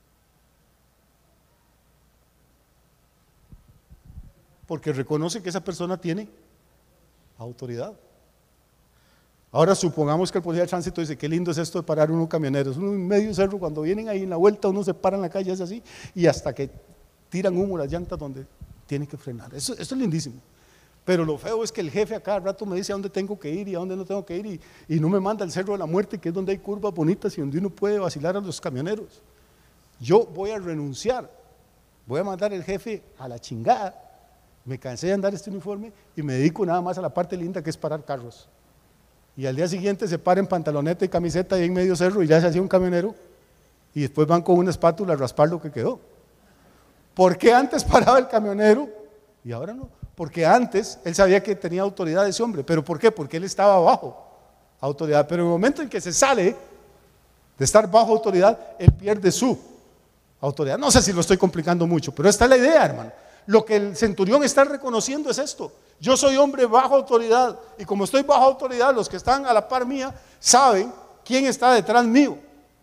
Porque reconoce que esa persona tiene autoridad. Ahora supongamos que el policía de tránsito dice: qué lindo es esto de parar unos camioneros, uno en medio cerro, cuando vienen ahí en la vuelta uno se para en la calle, es así, y hasta que tiran humo las llantas donde tiene que frenar. Eso es lindísimo. Pero lo feo es que el jefe a cada rato me dice a dónde tengo que ir y a dónde no tengo que ir, y no me manda al Cerro de la Muerte, que es donde hay curvas bonitas y donde uno puede vacilar a los camioneros. Yo voy a renunciar, voy a mandar al jefe a la chingada. Me cansé de andar este uniforme y me dedico nada más a la parte linda, que es parar carros. Y al día siguiente se para en pantaloneta y camiseta ahí en medio cerro y ya se hacía un camionero, y después van con una espátula a raspar lo que quedó. ¿Por qué antes paraba el camionero y ahora no? Porque antes él sabía que tenía autoridad ese hombre. ¿Pero por qué? Porque él estaba bajo autoridad. Pero en el momento en que se sale de estar bajo autoridad, él pierde su autoridad. No sé si lo estoy complicando mucho, pero esta es la idea, hermano. Lo que el centurión está reconociendo es esto: yo soy hombre bajo autoridad, y como estoy bajo autoridad, los que están a la par mía saben quién está detrás mío.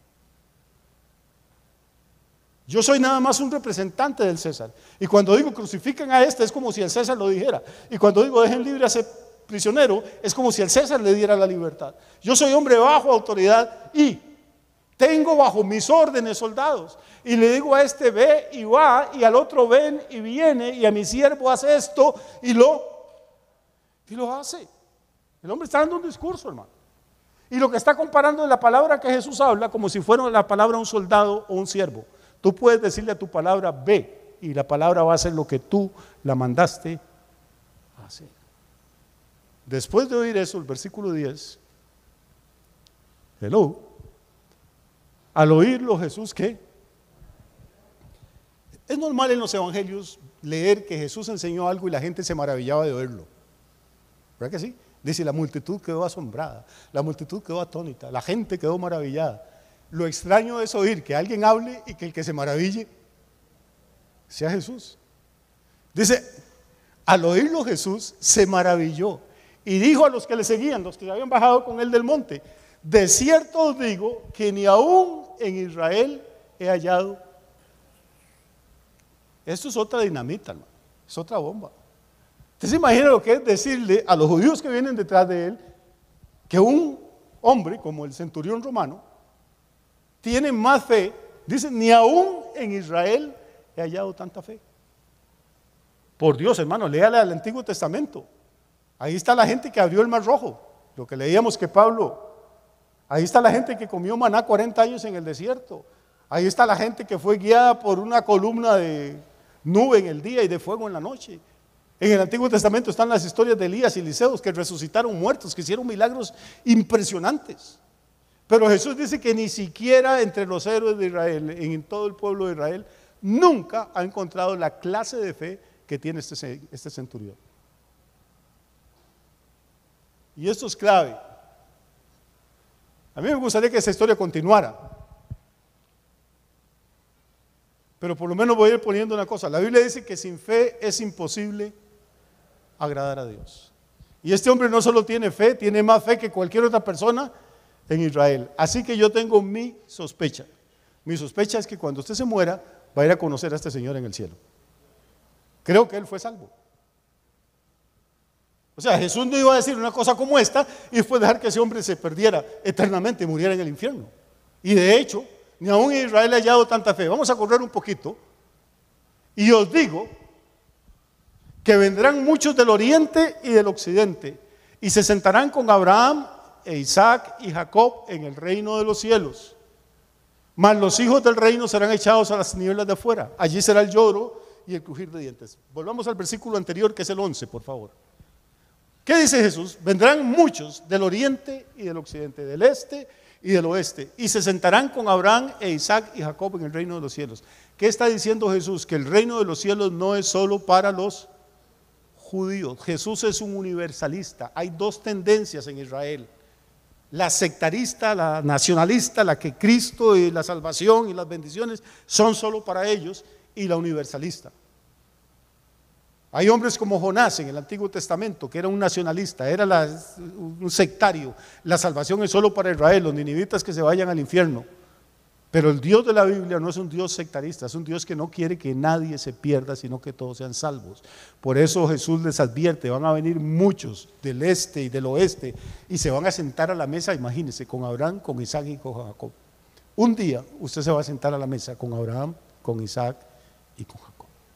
Yo soy nada más un representante del César. Y cuando digo crucifiquen a este, es como si el César lo dijera. Y cuando digo dejen libre a ese prisionero, es como si el César le diera la libertad. Yo soy hombre bajo autoridad y tengo bajo mis órdenes soldados. Y le digo a este: ve y va, y al otro ven y viene, y a mi siervo hace esto y lo hace. El hombre está dando un discurso, hermano. Y lo que está comparando es la palabra que Jesús habla como si fuera la palabra de un soldado o un siervo. Tú puedes decirle a tu palabra: ve, y la palabra va a hacer lo que tú la mandaste a hacer. Después de oír eso, el versículo 10, al oírlo Jesús, ¿qué? Es normal en los evangelios leer que Jesús enseñó algo y la gente se maravillaba de oírlo, ¿verdad que sí? Dice: la multitud quedó asombrada, la multitud quedó atónita, la gente quedó maravillada. Lo extraño es oír que alguien hable y que el que se maraville sea Jesús. Dice: al oírlo Jesús se maravilló y dijo a los que le seguían, los que habían bajado con él del monte: de cierto os digo que ni aún en Israel he hallado. Esto es otra dinamita, hermano. Es otra bomba. ¿Usted se imagina lo que es decirle a los judíos que vienen detrás de él que un hombre como el centurión romano tiene más fe? Dice: ni aún en Israel he hallado tanta fe. Por Dios, hermano, léale al Antiguo Testamento. Ahí está la gente que abrió el Mar Rojo, lo que leíamos que Pablo. Ahí está la gente que comió maná 40 años en el desierto. Ahí está la gente que fue guiada por una columna de nube en el día y de fuego en la noche. En el Antiguo Testamento están las historias de Elías y Eliseo, que resucitaron muertos, que hicieron milagros impresionantes. Pero Jesús dice que ni siquiera entre los héroes de Israel, en todo el pueblo de Israel, nunca ha encontrado la clase de fe que tiene este centurión. Y esto es clave. A mí me gustaría que esa historia continuara, pero por lo menos voy a ir poniendo una cosa. La Biblia dice que sin fe es imposible agradar a Dios. Y este hombre no solo tiene fe, tiene más fe que cualquier otra persona en Israel. Así que yo tengo mi sospecha. Mi sospecha es que cuando usted se muera, va a ir a conocer a este Señor en el cielo. Creo que él fue salvo. O sea, Jesús no iba a decir una cosa como esta y después dejar que ese hombre se perdiera eternamente y muriera en el infierno. Y de hecho, ni aún en Israel ha hallado tanta fe. Vamos a correr un poquito. Y os digo que vendrán muchos del oriente y del occidente y se sentarán con Abraham e Isaac y Jacob en el reino de los cielos. Mas los hijos del reino serán echados a las tinieblas de afuera. Allí será el lloro y el crujir de dientes. Volvamos al versículo anterior, que es el 11, por favor. ¿Qué dice Jesús? Vendrán muchos del oriente y del occidente, del este y del oeste, y se sentarán con Abraham e Isaac y Jacob en el reino de los cielos. ¿Qué está diciendo Jesús? Que el reino de los cielos no es solo para los judíos. Jesús es un universalista. Hay dos tendencias en Israel: la sectarista, la nacionalista, la que Cristo y la salvación y las bendiciones son solo para ellos, y la universalista. Hay hombres como Jonás en el Antiguo Testamento, que era un nacionalista, era un sectario. La salvación es solo para Israel, los ninivitas que se vayan al infierno. Pero el Dios de la Biblia no es un Dios sectarista, es un Dios que no quiere que nadie se pierda, sino que todos sean salvos. Por eso Jesús les advierte: van a venir muchos del este y del oeste y se van a sentar a la mesa, imagínense, con Abraham, con Isaac y con Jacob. Un día usted se va a sentar a la mesa con Abraham, con Isaac y con Jacob.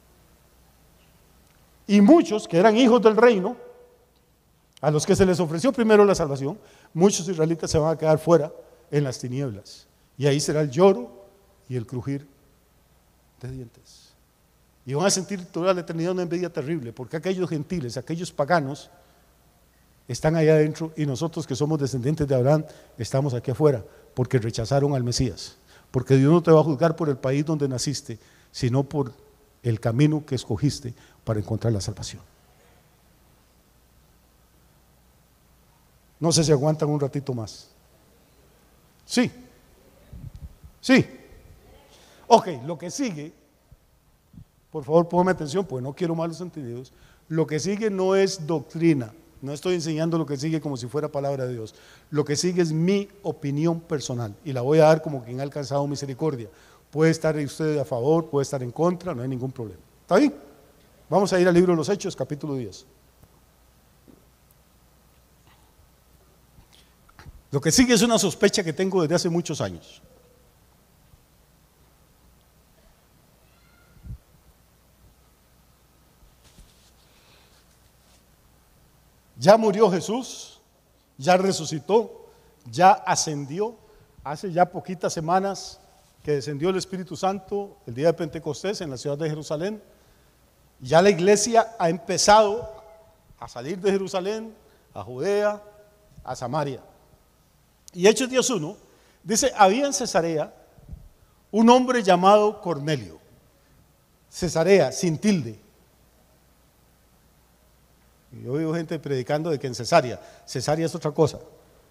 Y muchos que eran hijos del reino, a los que se les ofreció primero la salvación, muchos israelitas se van a quedar fuera en las tinieblas. Y ahí será el lloro y el crujir de dientes. Y van a sentir toda la eternidad una envidia terrible, porque aquellos gentiles, aquellos paganos, están allá adentro, y nosotros que somos descendientes de Abraham estamos aquí afuera, porque rechazaron al Mesías. Porque Dios no te va a juzgar por el país donde naciste, sino por el camino que escogiste para encontrar la salvación. No sé si aguantan un ratito más. Sí. Sí. Ok, lo que sigue, por favor póngame atención, porque no quiero malos entendidos. Lo que sigue no es doctrina. No estoy enseñando lo que sigue como si fuera palabra de Dios. Lo que sigue es mi opinión personal, y la voy a dar como quien ha alcanzado misericordia. Puede estar usted a favor, puede estar en contra, no hay ningún problema. ¿Está bien? Vamos a ir al libro de los Hechos, capítulo 10. Lo que sigue es una sospecha que tengo desde hace muchos años. Ya murió Jesús, ya resucitó, ya ascendió. Hace ya poquitas semanas que descendió el Espíritu Santo el día de Pentecostés en la ciudad de Jerusalén. Ya la iglesia ha empezado a salir de Jerusalén, a Judea, a Samaria. Y Hechos 10:1 dice: había en Cesarea un hombre llamado Cornelio. Cesarea, sin tilde. Yo oigo gente predicando de que en Cesarea es otra cosa.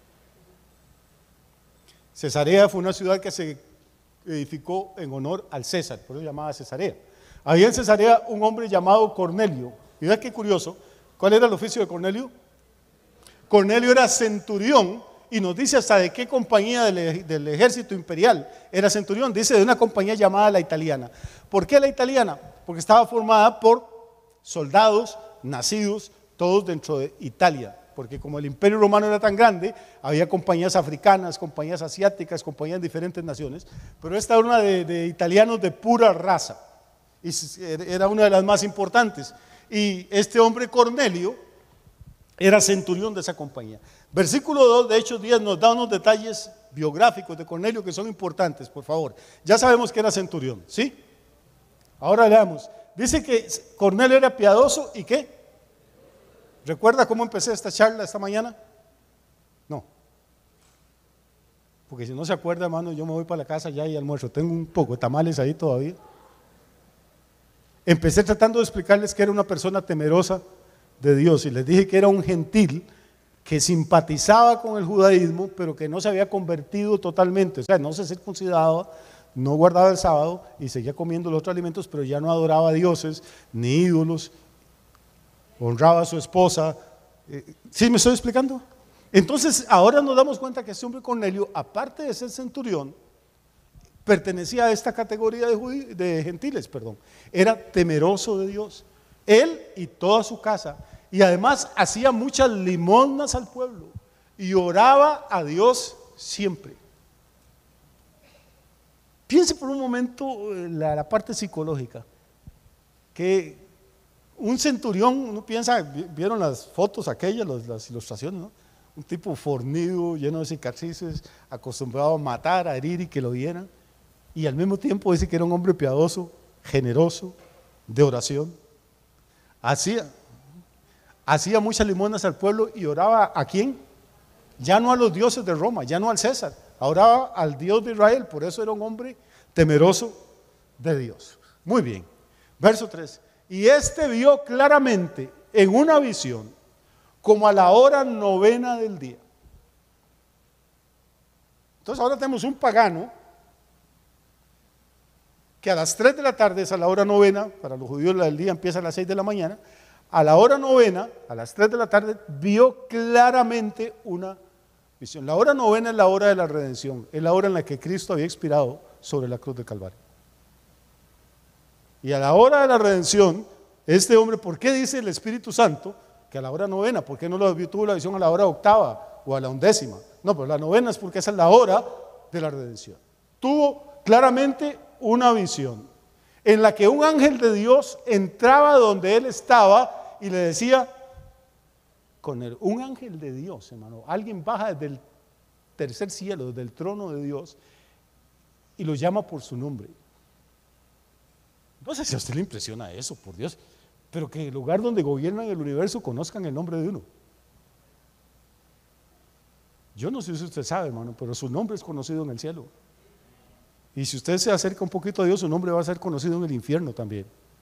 Cesarea fue una ciudad que se edificó en honor al César, por eso se llamaba Cesarea. Había en Cesarea un hombre llamado Cornelio. Y vea qué curioso, ¿cuál era el oficio de Cornelio? Cornelio era centurión, y nos dice hasta de qué compañía del ejército imperial era centurión. Dice de una compañía llamada la italiana. ¿Por qué la italiana? Porque estaba formada por soldados nacidos todos dentro de Italia, porque como el imperio romano era tan grande, había compañías africanas, compañías asiáticas, compañías de diferentes naciones, pero esta era una de italianos de pura raza, y era una de las más importantes. Y este hombre Cornelio era centurión de esa compañía. Versículo 2 de Hechos 10 nos da unos detalles biográficos de Cornelio que son importantes, por favor. Ya sabemos que era centurión, ¿sí? Ahora leamos. Dice que Cornelio era piadoso y ¿qué? ¿Recuerda cómo empecé esta charla esta mañana? No. Porque si no se acuerda, hermano, yo me voy para la casa ya y almuerzo. Tengo un poco de tamales ahí todavía. Empecé tratando de explicarles que era una persona temerosa de Dios, y les dije que era un gentil que simpatizaba con el judaísmo, pero que no se había convertido totalmente. O sea, no se circuncidaba, no guardaba el sábado y seguía comiendo los otros alimentos, pero ya no adoraba a dioses ni ídolos. Honraba a su esposa. ¿Sí me estoy explicando? Entonces ahora nos damos cuenta que este hombre Cornelio, aparte de ser centurión, pertenecía a esta categoría de gentiles, era temeroso de Dios, él y toda su casa, y además hacía muchas limosnas al pueblo y oraba a Dios siempre. Piense por un momento la parte psicológica, que un centurión, uno piensa, vieron las fotos aquellas, las ilustraciones, ¿no? un tipo fornido, lleno de cicatrices, acostumbrado a matar, a herir y que lo hieran. Y al mismo tiempo dice que era un hombre piadoso, generoso, de oración. Hacía muchas limonas al pueblo y oraba ¿a quién? Ya no a los dioses de Roma, ya no al César, oraba al Dios de Israel. Por eso era un hombre temeroso de Dios. Muy bien, verso 3. Y este vio claramente en una visión, como a la hora 9 del día. Entonces ahora tenemos un pagano que a las 3 de la tarde es a la hora 9, para los judíos el día empieza a las 6 de la mañana, a la hora 9, a las 3 de la tarde, vio claramente una visión. La hora 9 es la hora de la redención, es la hora en la que Cristo había expirado sobre la cruz del Calvario. Y a la hora de la redención, este hombre, ¿por qué dice el Espíritu Santo que a la hora 9? ¿Por qué no tuvo la visión a la hora 8 o a la 11? No, pero la 9 es porque esa es la hora de la redención. Tuvo claramente una visión en la que un ángel de Dios entraba donde él estaba y le decía con él. Un ángel de Dios, hermano, alguien baja desde el tercer cielo, desde el trono de Dios, y lo llama por su nombre. No sé si a usted le impresiona eso, por Dios, pero que el lugar donde gobiernan el universo conozcan el nombre de uno. Yo no sé si usted sabe, hermano, pero su nombre es conocido en el cielo. Y si usted se acerca un poquito a Dios, su nombre va a ser conocido en el infierno también.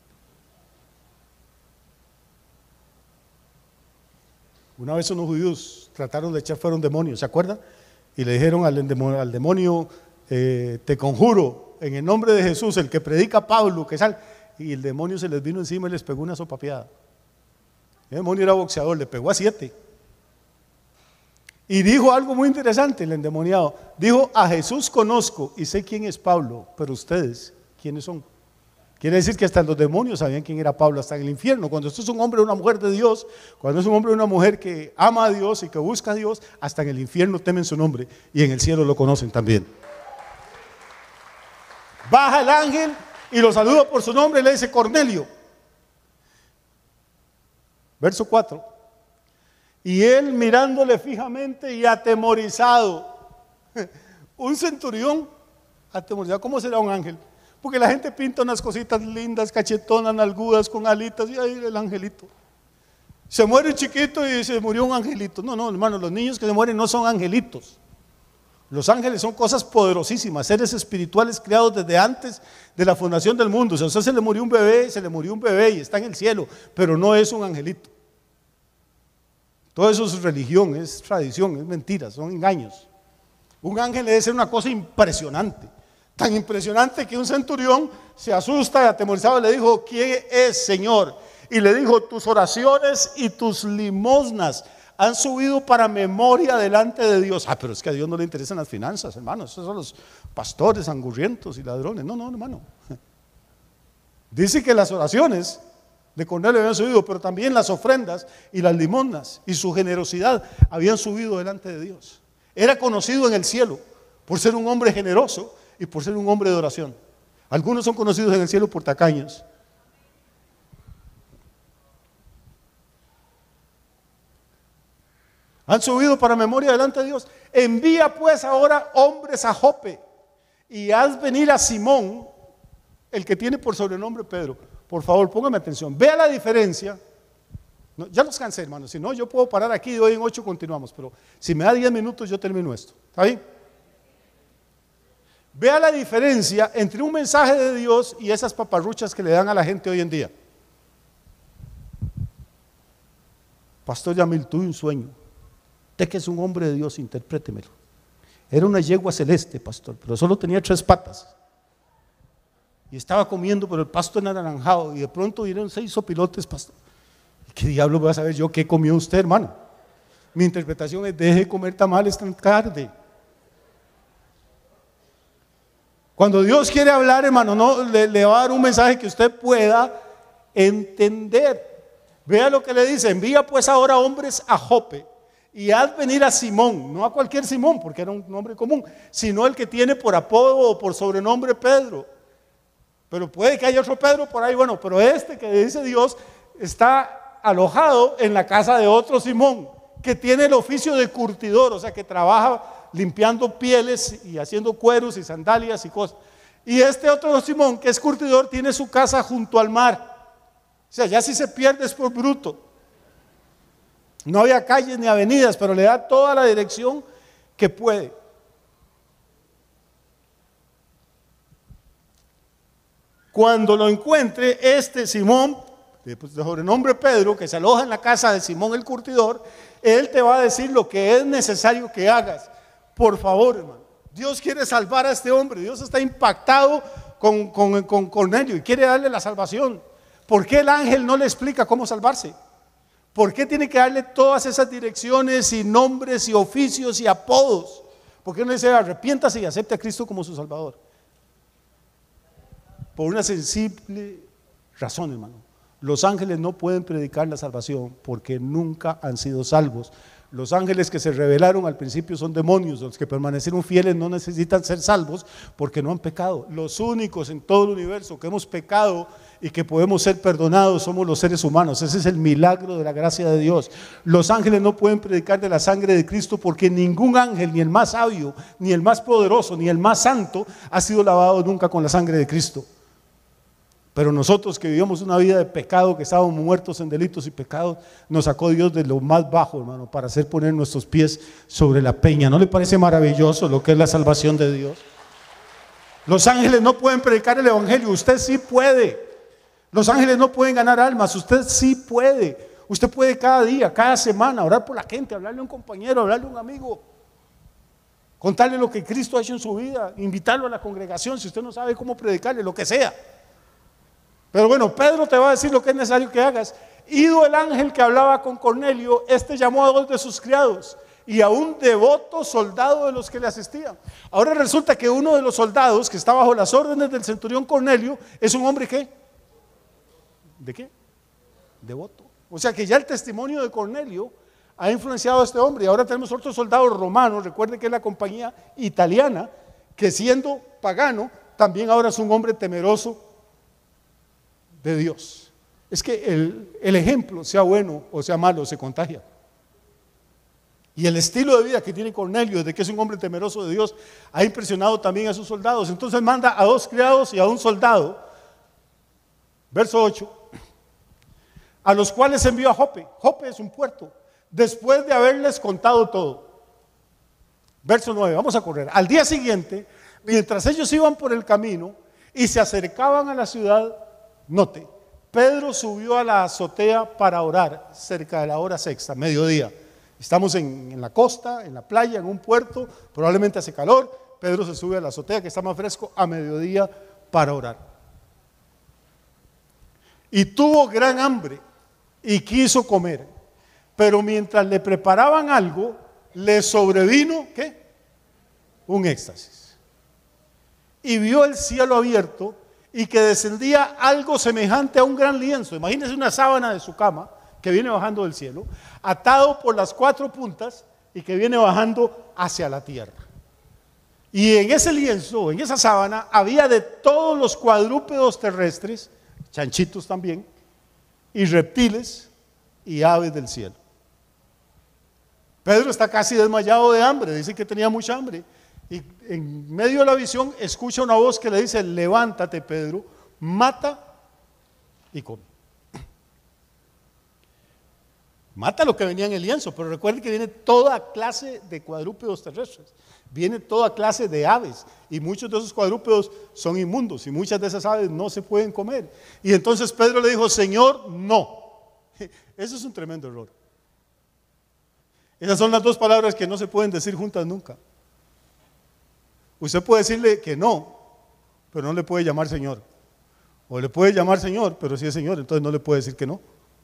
Una vez unos judíos trataron de echar fuera un demonio, ¿se acuerdan? Y le dijeron al demonio, te conjuro en el nombre de Jesús, el que predica Pablo, que sal. Y el demonio se les vino encima y les pegó una sopapeada. El demonio era boxeador, le pegó a 7. Y dijo algo muy interesante el endemoniado. Dijo, a Jesús conozco y sé quién es Pablo, pero ustedes, ¿quiénes son? Quiere decir que hasta los demonios sabían quién era Pablo, hasta en el infierno. Cuando usted es un hombre o una mujer de Dios, cuando es un hombre o una mujer que ama a Dios y que busca a Dios, hasta en el infierno temen su nombre y en el cielo lo conocen también. Baja el ángel y lo saluda por su nombre y le dice Cornelio. Verso 4. Y él mirándole fijamente y atemorizado. Un centurión atemorizado. ¿Cómo será un ángel? Porque la gente pinta unas cositas lindas, cachetonas, nalgudas, con alitas, y ahí el angelito. Se muere un chiquito y se murió un angelito. No, no, hermano, los niños que se mueren no son angelitos. Los ángeles son cosas poderosísimas, seres espirituales creados desde antes de la fundación del mundo. O sea, a usted se le murió un bebé y está en el cielo, pero no es un angelito. Todo eso es religión, es tradición, es mentira, son engaños. Un ángel debe ser una cosa impresionante, tan impresionante que un centurión se asusta y atemorizado le dijo, ¿quién es, Señor? Y le dijo, tus oraciones y tus limosnas han subido para memoria delante de Dios. Pero es que a Dios no le interesan las finanzas, hermano. Esos son los pastores angurrientos y ladrones. No, hermano. Dice que las oraciones de Cornelio habían subido, pero también las ofrendas y las limosnas y su generosidad habían subido delante de Dios. Era conocido en el cielo por ser un hombre generoso y por ser un hombre de oración. Algunos son conocidos en el cielo por tacaños. Han subido para memoria delante de Dios. Envía pues ahora hombres a Jope y haz venir a Simón, el que tiene por sobrenombre Pedro. Por favor, póngame atención. Vea la diferencia. No, ya los cansé, hermano. Si no, yo puedo parar aquí de hoy en 8 continuamos. Pero si me da 10 minutos, yo termino esto. ¿Está bien? Vea la diferencia entre un mensaje de Dios y esas paparruchas que le dan a la gente hoy en día. Pastor Yamil, tuve un sueño. Usted que es un hombre de Dios, interprétemelo. Era una yegua celeste, pastor, pero solo tenía 3 patas. Y estaba comiendo, pero el pasto era anaranjado. Y de pronto vinieron 6 sopilotes, pastor. ¿Qué diablo voy a saber yo qué comió usted, hermano? Mi interpretación es, deje de comer tamales tan tarde. Cuando Dios quiere hablar, hermano, no le va a dar un mensaje que usted pueda entender. Vea lo que le dice, envía pues ahora hombres a Jope y haz venir a Simón, no a cualquier Simón, porque era un nombre común, sino el que tiene por apodo o por sobrenombre Pedro. Pero puede que haya otro Pedro por ahí, bueno, pero este que dice Dios está alojado en la casa de otro Simón, que tiene el oficio de curtidor, o sea, que trabaja limpiando pieles y haciendo cueros y sandalias y cosas. Y este otro Simón, que es curtidor, tiene su casa junto al mar. O sea, ya si se pierde es por bruto. No había calles ni avenidas, pero le da toda la dirección que puede. Cuando lo encuentre, este Simón, de sobrenombre Pedro, que se aloja en la casa de Simón el curtidor, él te va a decir lo que es necesario que hagas. Por favor, hermano, Dios quiere salvar a este hombre. Dios está impactado con Cornelio y quiere darle la salvación. ¿Por qué el ángel no le explica cómo salvarse? ¿Por qué tiene que darle todas esas direcciones y nombres y oficios y apodos? ¿Por qué no dice arrepiéntase y acepte a Cristo como su Salvador? Por una sensible razón, hermano. Los ángeles no pueden predicar la salvación porque nunca han sido salvos. Los ángeles que se rebelaron al principio son demonios. Los que permanecieron fieles no necesitan ser salvos porque no han pecado. Los únicos en todo el universo que hemos pecado y que podemos ser perdonados somos los seres humanos. Ese es el milagro de la gracia de Dios. Los ángeles no pueden predicar de la sangre de Cristo porque ningún ángel, ni el más sabio, ni el más poderoso, ni el más santo ha sido lavado nunca con la sangre de Cristo. Pero nosotros que vivíamos una vida de pecado, que estábamos muertos en delitos y pecados, nos sacó Dios de lo más bajo, hermano, para hacer poner nuestros pies sobre la peña. ¿No le parece maravilloso lo que es la salvación de Dios? Los ángeles no pueden predicar el evangelio, usted sí puede. Los ángeles no pueden ganar almas, usted sí puede. Usted puede cada día, cada semana, orar por la gente, hablarle a un compañero, hablarle a un amigo, contarle lo que Cristo ha hecho en su vida, invitarlo a la congregación, si usted no sabe cómo predicarle, lo que sea. Pero bueno, Pedro te va a decir lo que es necesario que hagas. Ido el ángel que hablaba con Cornelio, este llamó a 2 de sus criados y a un devoto soldado de los que le asistían. Ahora resulta que uno de los soldados que está bajo las órdenes del centurión Cornelio es un hombre ¿qué? ¿De qué? Devoto. O sea que ya el testimonio de Cornelio ha influenciado a este hombre. Y ahora tenemos otro soldado romano, recuerde que es la compañía italiana, que siendo pagano, también ahora es un hombre temeroso de Dios. Es que el ejemplo, sea bueno o sea malo, se contagia. Y el estilo de vida que tiene Cornelio, de que es un hombre temeroso de Dios, ha impresionado también a sus soldados. Entonces manda a 2 criados y a un soldado, verso 8, a los cuales envió a Jope. Jope es un puerto, después de haberles contado todo. Verso 9, vamos a correr. Al día siguiente, mientras ellos iban por el camino y se acercaban a la ciudad, note, Pedro subió a la azotea para orar cerca de la hora sexta, mediodía. Estamos en la costa, en la playa, en un puerto, probablemente hace calor. Pedro se sube a la azotea que está más fresco a mediodía para orar. Y tuvo gran hambre y quiso comer, pero mientras le preparaban algo, le sobrevino ¿qué? Un éxtasis. Y vio el cielo abierto y que descendía algo semejante a un gran lienzo. Imagínense una sábana de su cama que viene bajando del cielo, atado por las 4 puntas y que viene bajando hacia la tierra. Y en ese lienzo, en esa sábana, había de todos los cuadrúpedos terrestres, chanchitos también, y reptiles y aves del cielo. Pedro está casi desmayado de hambre, dice que tenía mucha hambre. Y en medio de la visión escucha una voz que le dice: levántate, Pedro, mata y come. Mata lo que venía en el lienzo, pero recuerden que viene toda clase de cuadrúpedos terrestres, viene toda clase de aves, y muchos de esos cuadrúpedos son inmundos, y muchas de esas aves no se pueden comer. Y entonces Pedro le dijo: Señor, no. Eso es un tremendo error. Esas son las 2 palabras que no se pueden decir juntas nunca. Usted puede decirle que no, pero no le puede llamar Señor. O le puede llamar Señor, pero si es Señor, entonces no le puede decir que no.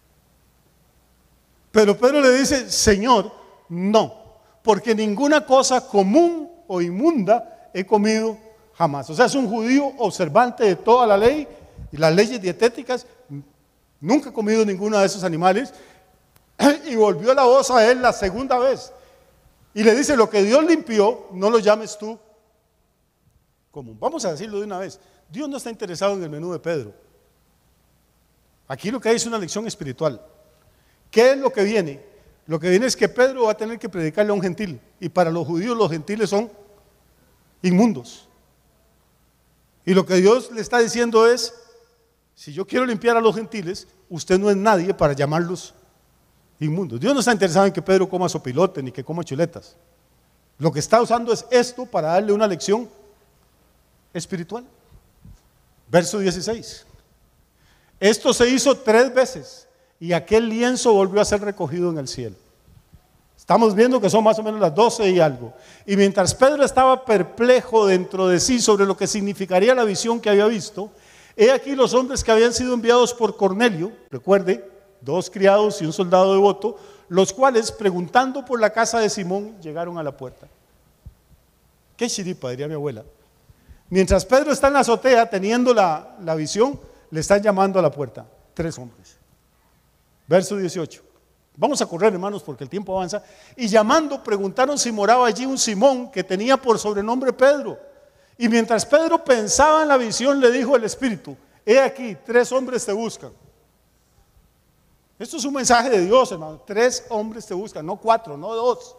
Pero Pedro le dice: Señor, no, porque ninguna cosa común o inmunda he comido jamás. O sea, es un judío observante de toda la ley y las leyes dietéticas. Nunca ha comido ninguno de esos animales. Y volvió la voz a él la segunda vez y le dice: lo que Dios limpió, no lo llames tú común. Vamos a decirlo de una vez. Dios no está interesado en el menú de Pedro. Aquí lo que hay es una lección espiritual. ¿Qué es lo que viene? Lo que viene es que Pedro va a tener que predicarle a un gentil, y para los judíos los gentiles son inmundos. Y lo que Dios le está diciendo es: si yo quiero limpiar a los gentiles, usted no es nadie para llamarlos inmundos. Dios no está interesado en que Pedro coma sopilote ni que coma chuletas. Lo que está usando es esto para darle una lección espiritual. Verso 16. Esto se hizo 3 veces y aquel lienzo volvió a ser recogido en el cielo. Estamos viendo que son más o menos las 12 y algo. Y mientras Pedro estaba perplejo dentro de sí sobre lo que significaría la visión que había visto, he aquí los hombres que habían sido enviados por Cornelio, recuerde, 2 criados y un soldado devoto, los cuales, preguntando por la casa de Simón, llegaron a la puerta. Qué chiripa, diría mi abuela. Mientras Pedro está en la azotea teniendo la visión, le están llamando a la puerta 3 hombres. Verso 18. Vamos a correr, hermanos, porque el tiempo avanza. Y llamando, preguntaron si moraba allí un Simón que tenía por sobrenombre Pedro. Y mientras Pedro pensaba en la visión, le dijo el Espíritu: he aquí, 3 hombres te buscan. Esto es un mensaje de Dios, hermano. 3 hombres te buscan, no 4, no 2.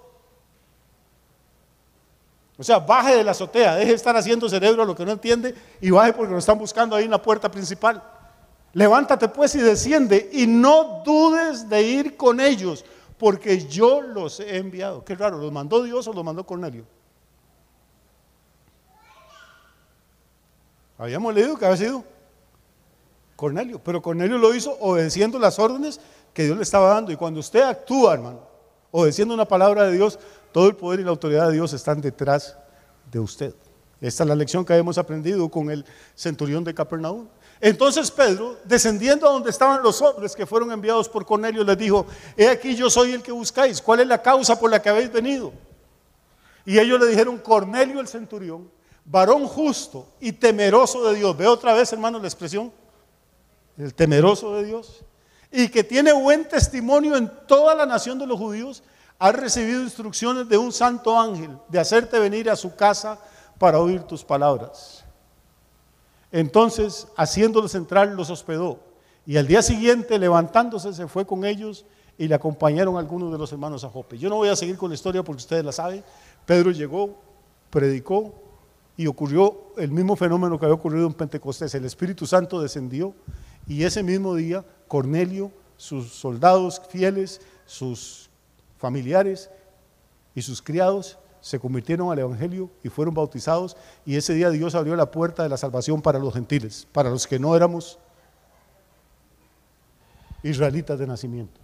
O sea, baje de la azotea, deje de estar haciendo cerebro a lo que no entiende y baje porque lo están buscando ahí en la puerta principal. Levántate pues y desciende y no dudes de ir con ellos, porque yo los he enviado. Qué raro, ¿los mandó Dios o los mandó Cornelio? Habíamos leído que había sido Cornelio, pero Cornelio lo hizo obedeciendo las órdenes que Dios le estaba dando. Y cuando usted actúa, hermano, obedeciendo una palabra de Dios, todo el poder y la autoridad de Dios están detrás de usted. Esta es la lección que hemos aprendido con el centurión de Capernaum. Entonces Pedro, descendiendo a donde estaban los hombres que fueron enviados por Cornelio, les dijo: he aquí, yo soy el que buscáis. ¿Cuál es la causa por la que habéis venido? Y ellos le dijeron: Cornelio el centurión, varón justo y temeroso de Dios. Ve otra vez, hermano, la expresión, el temeroso de Dios, y que tiene buen testimonio en toda la nación de los judíos, ha recibido instrucciones de un santo ángel de hacerte venir a su casa para oír tus palabras. Entonces, haciéndolos entrar, los hospedó, y al día siguiente, levantándose, se fue con ellos y le acompañaron algunos de los hermanos a Jope. Yo no voy a seguir con la historia porque ustedes la saben. Pedro llegó, predicó, y ocurrió el mismo fenómeno que había ocurrido en Pentecostés. El Espíritu Santo descendió, y ese mismo día Cornelio, sus soldados fieles, sus familiares y sus criados se convirtieron al Evangelio y fueron bautizados, y ese día Dios abrió la puerta de la salvación para los gentiles, para los que no éramos israelitas de nacimiento.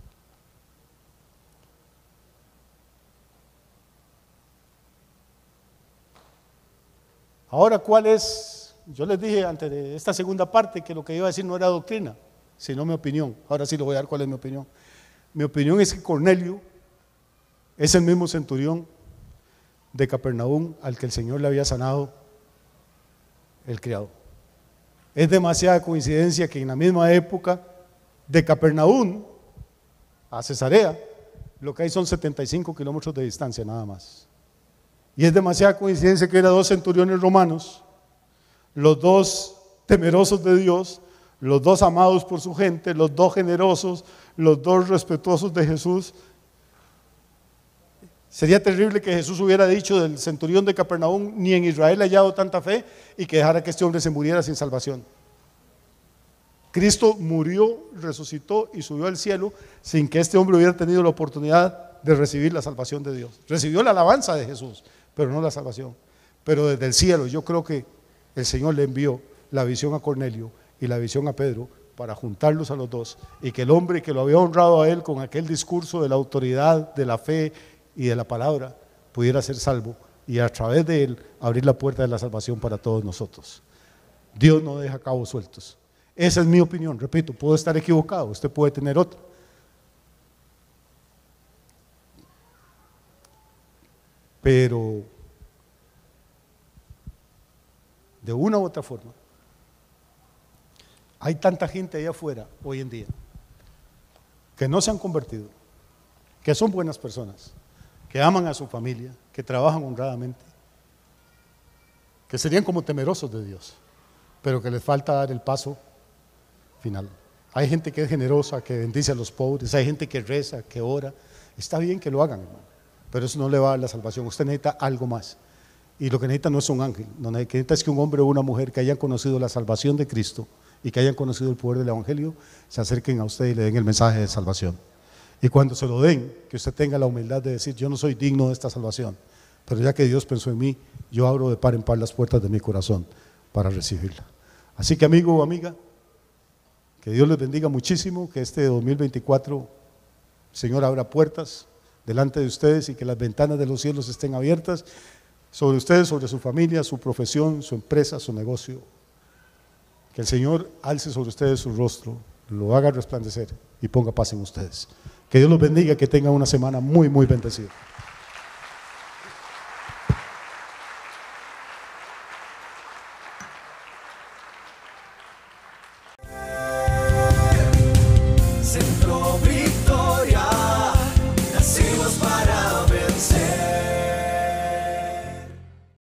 Ahora, ¿cuál es? Yo les dije antes de esta segunda parte que lo que iba a decir no era doctrina, sino mi opinión. Ahora sí le voy a dar cuál es mi opinión. Mi opinión es que Cornelio es el mismo centurión de Capernaum al que el Señor le había sanado el criado. Es demasiada coincidencia que en la misma época, de Capernaum a Cesarea, lo que hay son 75 kilómetros de distancia nada más. Y es demasiada coincidencia que eran 2 centuriones romanos, los 2 temerosos de Dios, los 2 amados por su gente, los 2 generosos, los 2 respetuosos de Jesús. Sería terrible que Jesús hubiera dicho del centurión de Capernaum: ni en Israel he hallado tanta fe, y que dejara que este hombre se muriera sin salvación. Cristo murió, resucitó y subió al cielo sin que este hombre hubiera tenido la oportunidad de recibir la salvación de Dios. Recibió la alabanza de Jesús, pero no la salvación. Pero desde el cielo yo creo que el Señor le envió la visión a Cornelio y la visión a Pedro para juntarlos a los 2, y que el hombre que lo había honrado a él con aquel discurso de la autoridad, de la fe y de la palabra, pudiera ser salvo, y a través de él abrir la puerta de la salvación para todos nosotros. Dios no deja cabos sueltos. Esa es mi opinión. Repito, puedo estar equivocado, usted puede tener otra. Pero de una u otra forma, hay tanta gente allá afuera hoy en día que no se han convertido, que son buenas personas, que aman a su familia, que trabajan honradamente, que serían como temerosos de Dios, pero que les falta dar el paso final. Hay gente que es generosa, que bendice a los pobres, hay gente que reza, que ora, Está bien que lo hagan, hermano, pero eso no le va a dar la salvación. Usted necesita algo más. Y lo que necesita no es un ángel, lo que necesita es que un hombre o una mujer que hayan conocido la salvación de Cristo y que hayan conocido el poder del Evangelio, se acerquen a usted y le den el mensaje de salvación. Y cuando se lo den, que usted tenga la humildad de decir: yo no soy digno de esta salvación, pero ya que Dios pensó en mí, yo abro de par en par las puertas de mi corazón para recibirla. Así que, amigo o amiga, que Dios les bendiga muchísimo, que este 2024, Señor, abra puertas delante de ustedes y que las ventanas de los cielos estén abiertas sobre ustedes, sobre su familia, su profesión, su empresa, su negocio. Que el Señor alce sobre ustedes su rostro, lo haga resplandecer y ponga paz en ustedes. Que Dios los bendiga, que tengan una semana muy, muy bendecida.